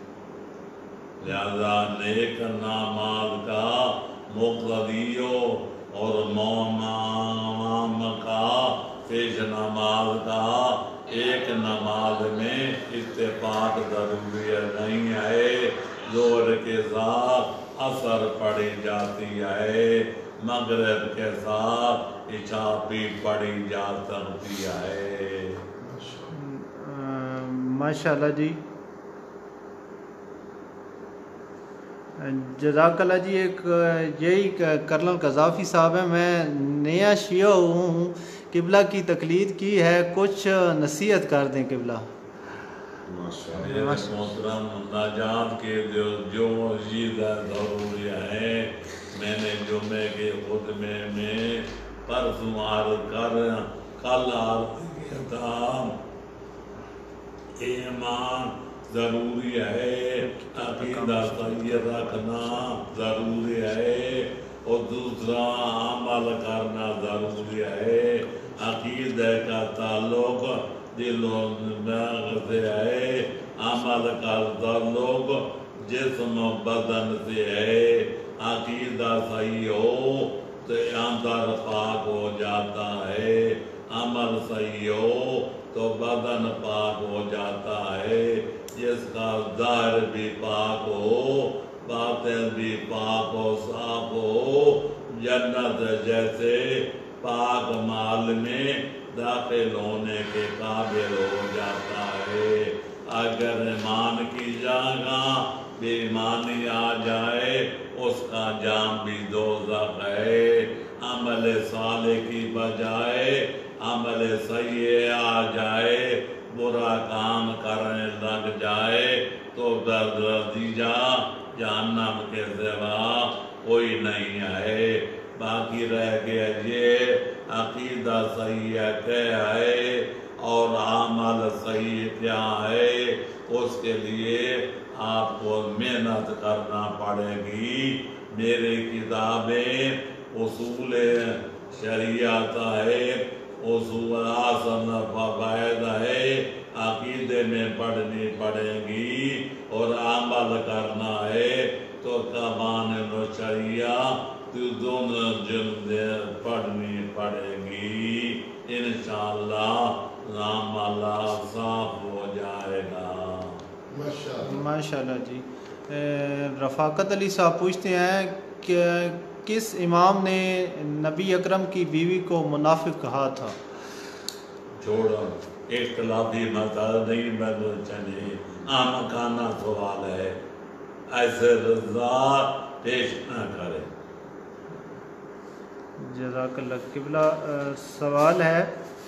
S3: لہذا نیک نماز کا مقتدیوں اور امام کا پیش نماز کا ایک نماز میں اتفاق ضروری نہیں ہے۔ ظہر کے ساتھ عصر پڑھی جاتی ہے، مغرب کے ساتھ عشاء بھی پڑھی جا سکتی ہے۔
S2: ماشاءاللہ جی، جزاک اللہ جی۔ ایک یہی کرنل قذافی صاحب ہیں، میں نیا شیعہ ہوں، قبلہ کی تقلید کی ہے، کچھ نصیحت کر دیں قبلہ۔
S3: میرے محترم، نجات کے جو جو چیزیں ضروری ہیں، میں نے جمعے کے خطبے میں پرسوں عرض کر کل عرض کیا تھا، ایمان ضروری ہے، عقیدہ صحیح رکھنا ضروری ہے، اور دوسرا عمل کرنا ضروری ہے۔ عقیدہ کا تعلق دل و دماغ سے ہے، عمل کا تعلق جسم و بدن سے ہے۔ عقیدہ صحیح ہو تو اندر پاک ہو جاتا ہے، عمل صحیح ہو تو بدن پاک ہو جاتا ہے۔ جس کا ظاہر بھی پاک ہو، باطن بھی پاک ہو، صاف ہو، جنت جیسے پاک مال میں داخل ہونے کے قابل ہو جاتا ہے۔ اگر ایمان کی جگہ بے ایمانی آ جائے، اس کا جام بھی دوزخ ہے۔ عمل صالح کی بجائے عمل سیئہ آ جائے، برا کام کرنے لگ جائے تو درد نتیجہ جہنم کے سوا کوئی نہیں ہے۔ باقی رہ گیا یہ عقیدہ صحیح ہے کیا ہے اور عمل صحیح کیا ہے، اس کے لیے آپ کو محنت کرنا پڑے گی۔ میری کتابیں اصول شریعت ہے، اصول آسن فوائد ہے، عقیدے میں پڑھنی پڑے گی اور عمل کرنا ہے تو قوانین و شریعت تو دونوں جلدیں پڑھنی پڑے گی۔ انشاءاللہ نام اللہ صاف ہو جائے گا۔
S2: ماشاءاللہ جی۔ رفاقت علی صاحب پوچھتے ہیں کہ کس امام نے نبی اکرم کی بیوی کو منافق کہا تھا؟
S3: چھوڑو، اختلافی مسئلہ نہیں بدل چلے، آمکانہ سوال ہے، ایسے رضا پیش نہ کرے۔
S2: جزاک اللہ۔ قبلہ سوال ہے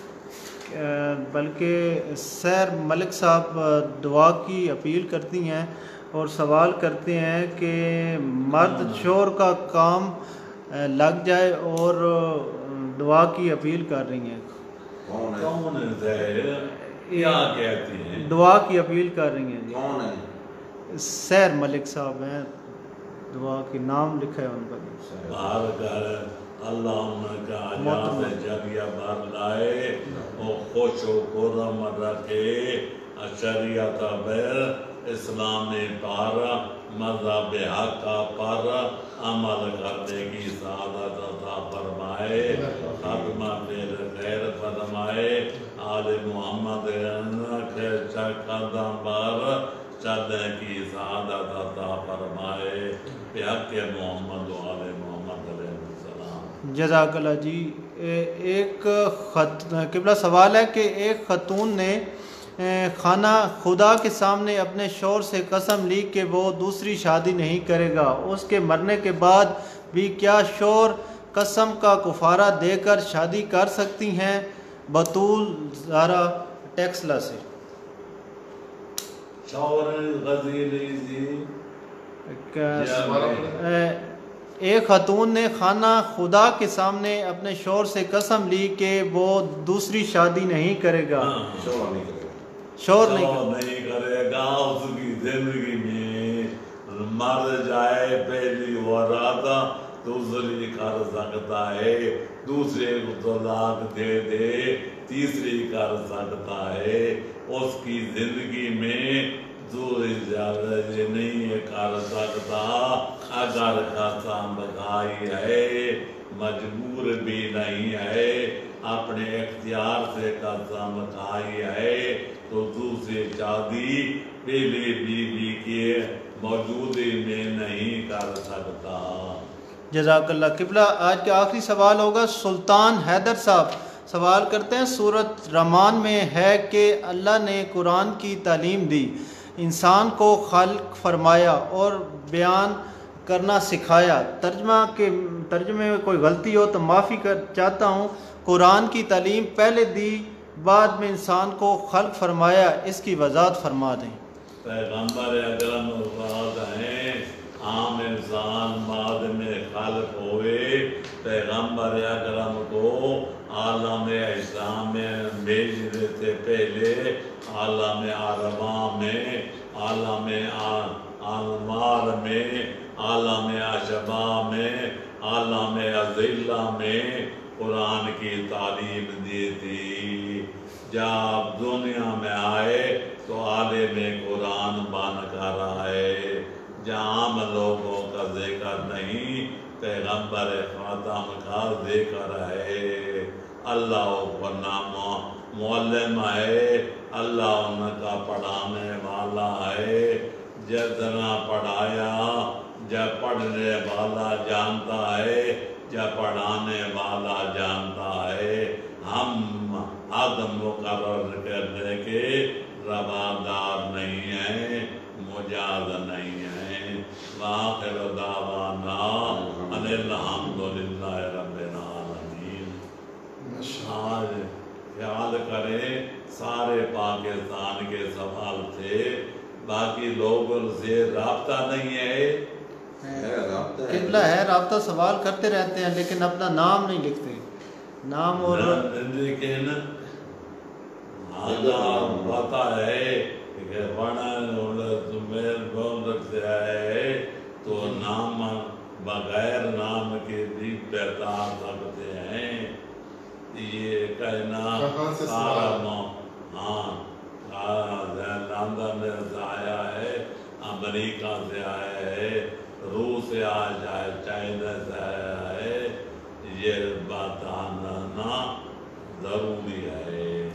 S2: بلکہ سیر ملک صاحب دعا کی اپیل کرتی ہیں اور سوال کرتے ہیں کہ مرد شور کا کام لگ جائے اور دعا کی اپیل کر رہی ہیں۔
S3: کون ہے؟ کیا کہتی ہیں؟
S2: دعا کی اپیل کر رہی ہیں جی۔
S3: کون ہے؟
S2: سیر ملک صاحب ہیں، دعا کی نام لکھا ہے ان کا۔
S3: باہر کر اللہ ان کا عجاب جریہ بھر لائے، وہ خوش و خرم رکھے، شریعت پر، اسلامی پر، مذہب حق پر عمل کرنے کی سعادت عطا فرمائے، خاتمہ پھر خیر فرمائے، آل محمد کے قدم پر چلنے کی سعادت عطا فرمائے، بحق محمد و آل محمد علیہ السلام۔
S2: جزاک اللہ جی۔ ایک خط قبلہ سوال ہے کہ ایک خاتون نے خانہ خدا کے سامنے اپنے شوہر سے قسم لی کہ وہ دوسری شادی نہیں کرے گا، اس کے مرنے کے بعد بھی کیا شوہر قسم کا کفارہ دے کر شادی کر سکتی ہیں؟ بطول زارا ٹیکسلا سے۔ ایک خاتون نے خانہ خدا کے سامنے اپنے شوہر سے قسم لی کہ وہ دوسری شادی نہیں کرے گا، شوہر نہیں
S3: کرے گا، اس کی زندگی میں مر جائے پہلی عورت دوسری کر سکتا ہے، دوسرے کو طلاق دے دے تیسری کر سکتا ہے، اس کی زندگی میں دوسری زیادہ نہیں کر سکتا۔ اگر قسم کھائی ہے، مجبور بھی نہیں ہے، اپنے اختیار سے قسم کھائی ہے تو دوسری شادی پہلی بیوی کے موجودگی میں نہیں کر سکتا۔
S2: جزاک اللہ۔ قبلہ آج کا آخری سوال ہوگا، سلطان حیدر صاحب سوال کرتے ہیں، سورۃ رحمان میں ہے کہ اللہ نے قرآن کی تعلیم دی، انسان کو خلق فرمایا اور بیان کرنا سکھایا، ترجمہ کے ترجمے میں کوئی غلطی ہو تو معافی کر چاہتا ہوں، قرآن کی تعلیم پہلے دی بعد میں انسان کو خلق فرمایا، اس کی وضاحت فرما دیں۔
S3: پیغمبر اکرم الفاظ ہیں، عام انسان بعد میں خلق ہوئے، پیغمبر اکرم کو عالم اسلام میں بھیجنے سے پہلے عالم ارواح میں، عالم انوار میں، عالم اشباح میں، عالم اذلہ میں قرآن کی تعلیم دی تھی۔ جب دنیا میں آئے تو عالم قرآن بن کر آئے، جہاں عام لوگوں کا ذکر نہیں، پیغمبر خاتم کا ذکر ہے۔ اللہ کو نام معلم ہے، اللہ ان کا پڑھانے والا ہے، جتنا پڑھایا جب پڑھنے والا جانتا ہے، جب پڑھانے والا جانتا ہے، ہم حد مقرر کرنے کے روادار نہیں ہیں، مجاز نہیں ہیں۔ وآخر دعوانا ان الحمدللہ رب العالمین۔ آج خیال کریں سارے پاکستان کے سوال تھے، باقی لوگوں سے رابطہ نہیں ہے؟
S2: قبلہ ہے، رابطہ سوال کرتے رہتے ہیں لیکن اپنا نام نہیں لکھتے، نام اور
S3: لیکن آگاہ پتا ہے کہ ونن تمہیں بہت سے آئے تو نام بغیر نام کے بھی پہچان سکتے ہیں۔ یہ کہنا سارا مو ہاں لندن سے آیا ہے، امریکہ سے آیا ہے، روس سے آیا ہے، چائنا سے آیا ہے، یہ بتانا ضروری ہے۔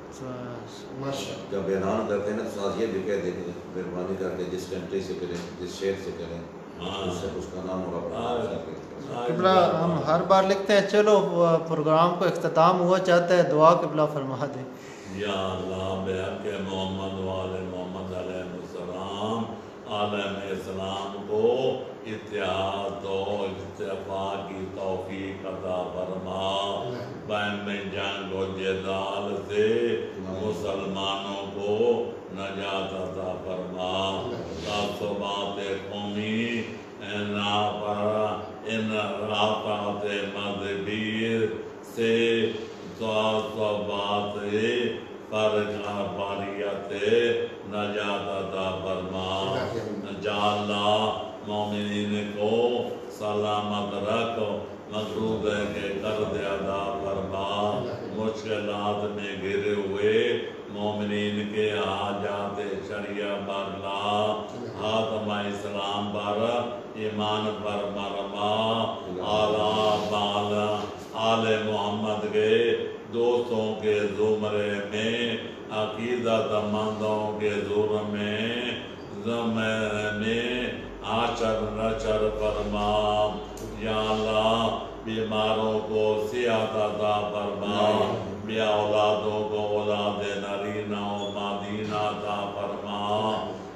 S4: جب اعلان کرتے ہیں نا تو ساتھ یہ بھی کہہ دیں کہ مہربانی کر کے جس کنٹری سے کریں، جس شہر سے کریں، اس سے اس کا نام ہوگا۔
S2: قبلہ ہم ہر بار لکھتے ہیں، چلو پروگرام کو اختتام ہوا چاہتا ہے، دعا قبلہ فرما دیں۔
S3: یا اللہ بحق محمد والے محمد علیہ السلام، عالم اسلام کو اتحاد و اتفاق کی توفیق عطا فرما، بین میں جنگ و جدال سے مسلمانوں کو نجات عطا فرما، تعصبات قومی ان رافعات مذہبی سے تعصبات فرقہ واریت نجات عطا فرما، جا اللہ مومنین کو سلامت رکھ، مقصود ہے کہ قرض ادا فرما، مشکلات میں گرے ہوئے مومنین کے حاجات شریعہ برلا، خاتمہ اسلام پر ایمان پر مرما، آلہ بالا آل محمد کے دوستوں کے زمرے میں، عقیدت مندوں کے زور میں زمرے میں آچر نچر فرما، یا اللہ بیماروں کو صحت عطا فرما، بے اولادوں کو اولاد نرینہ و مادینہ عطا فرما،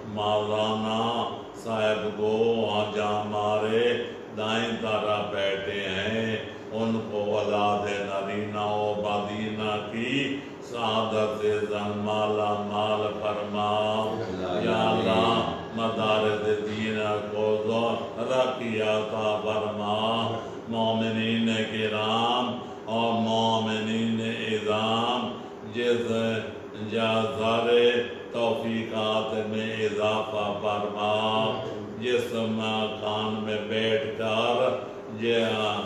S3: مولانا صاحب کو جہاں ہمارے دائیں طرف بیٹھے ہیں ان کو اولاد نرینہ و مادینہ کی سعادت سے زن مالا مال فرما، یا اللہ مدارس دین کو رقی عطا فرما، مومنین کرام اور مومنین اعظام جس جازار توفیقات میں اضافہ فرما، جس مکان میں بیٹھ کر یہ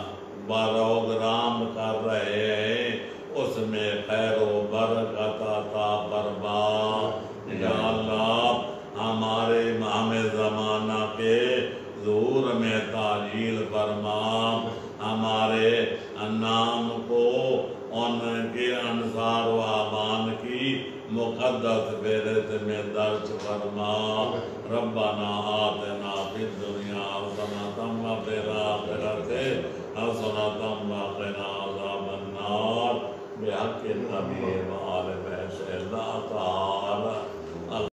S3: پروگرام کر رہے ہیں اس میں خیر و برکت عطا فرما، یا اللہ ہمارے امام زمانہ کے ظہور میں تعجیل فرما، ہمارے نام کو ان کے انصار و اعوان کی مقدس فہرست میں درج فرما، ربنا آتنا فی الدنیا حسنۃ وفی الآخرۃ حسنۃ وقنا عذاب النار، بحق النبی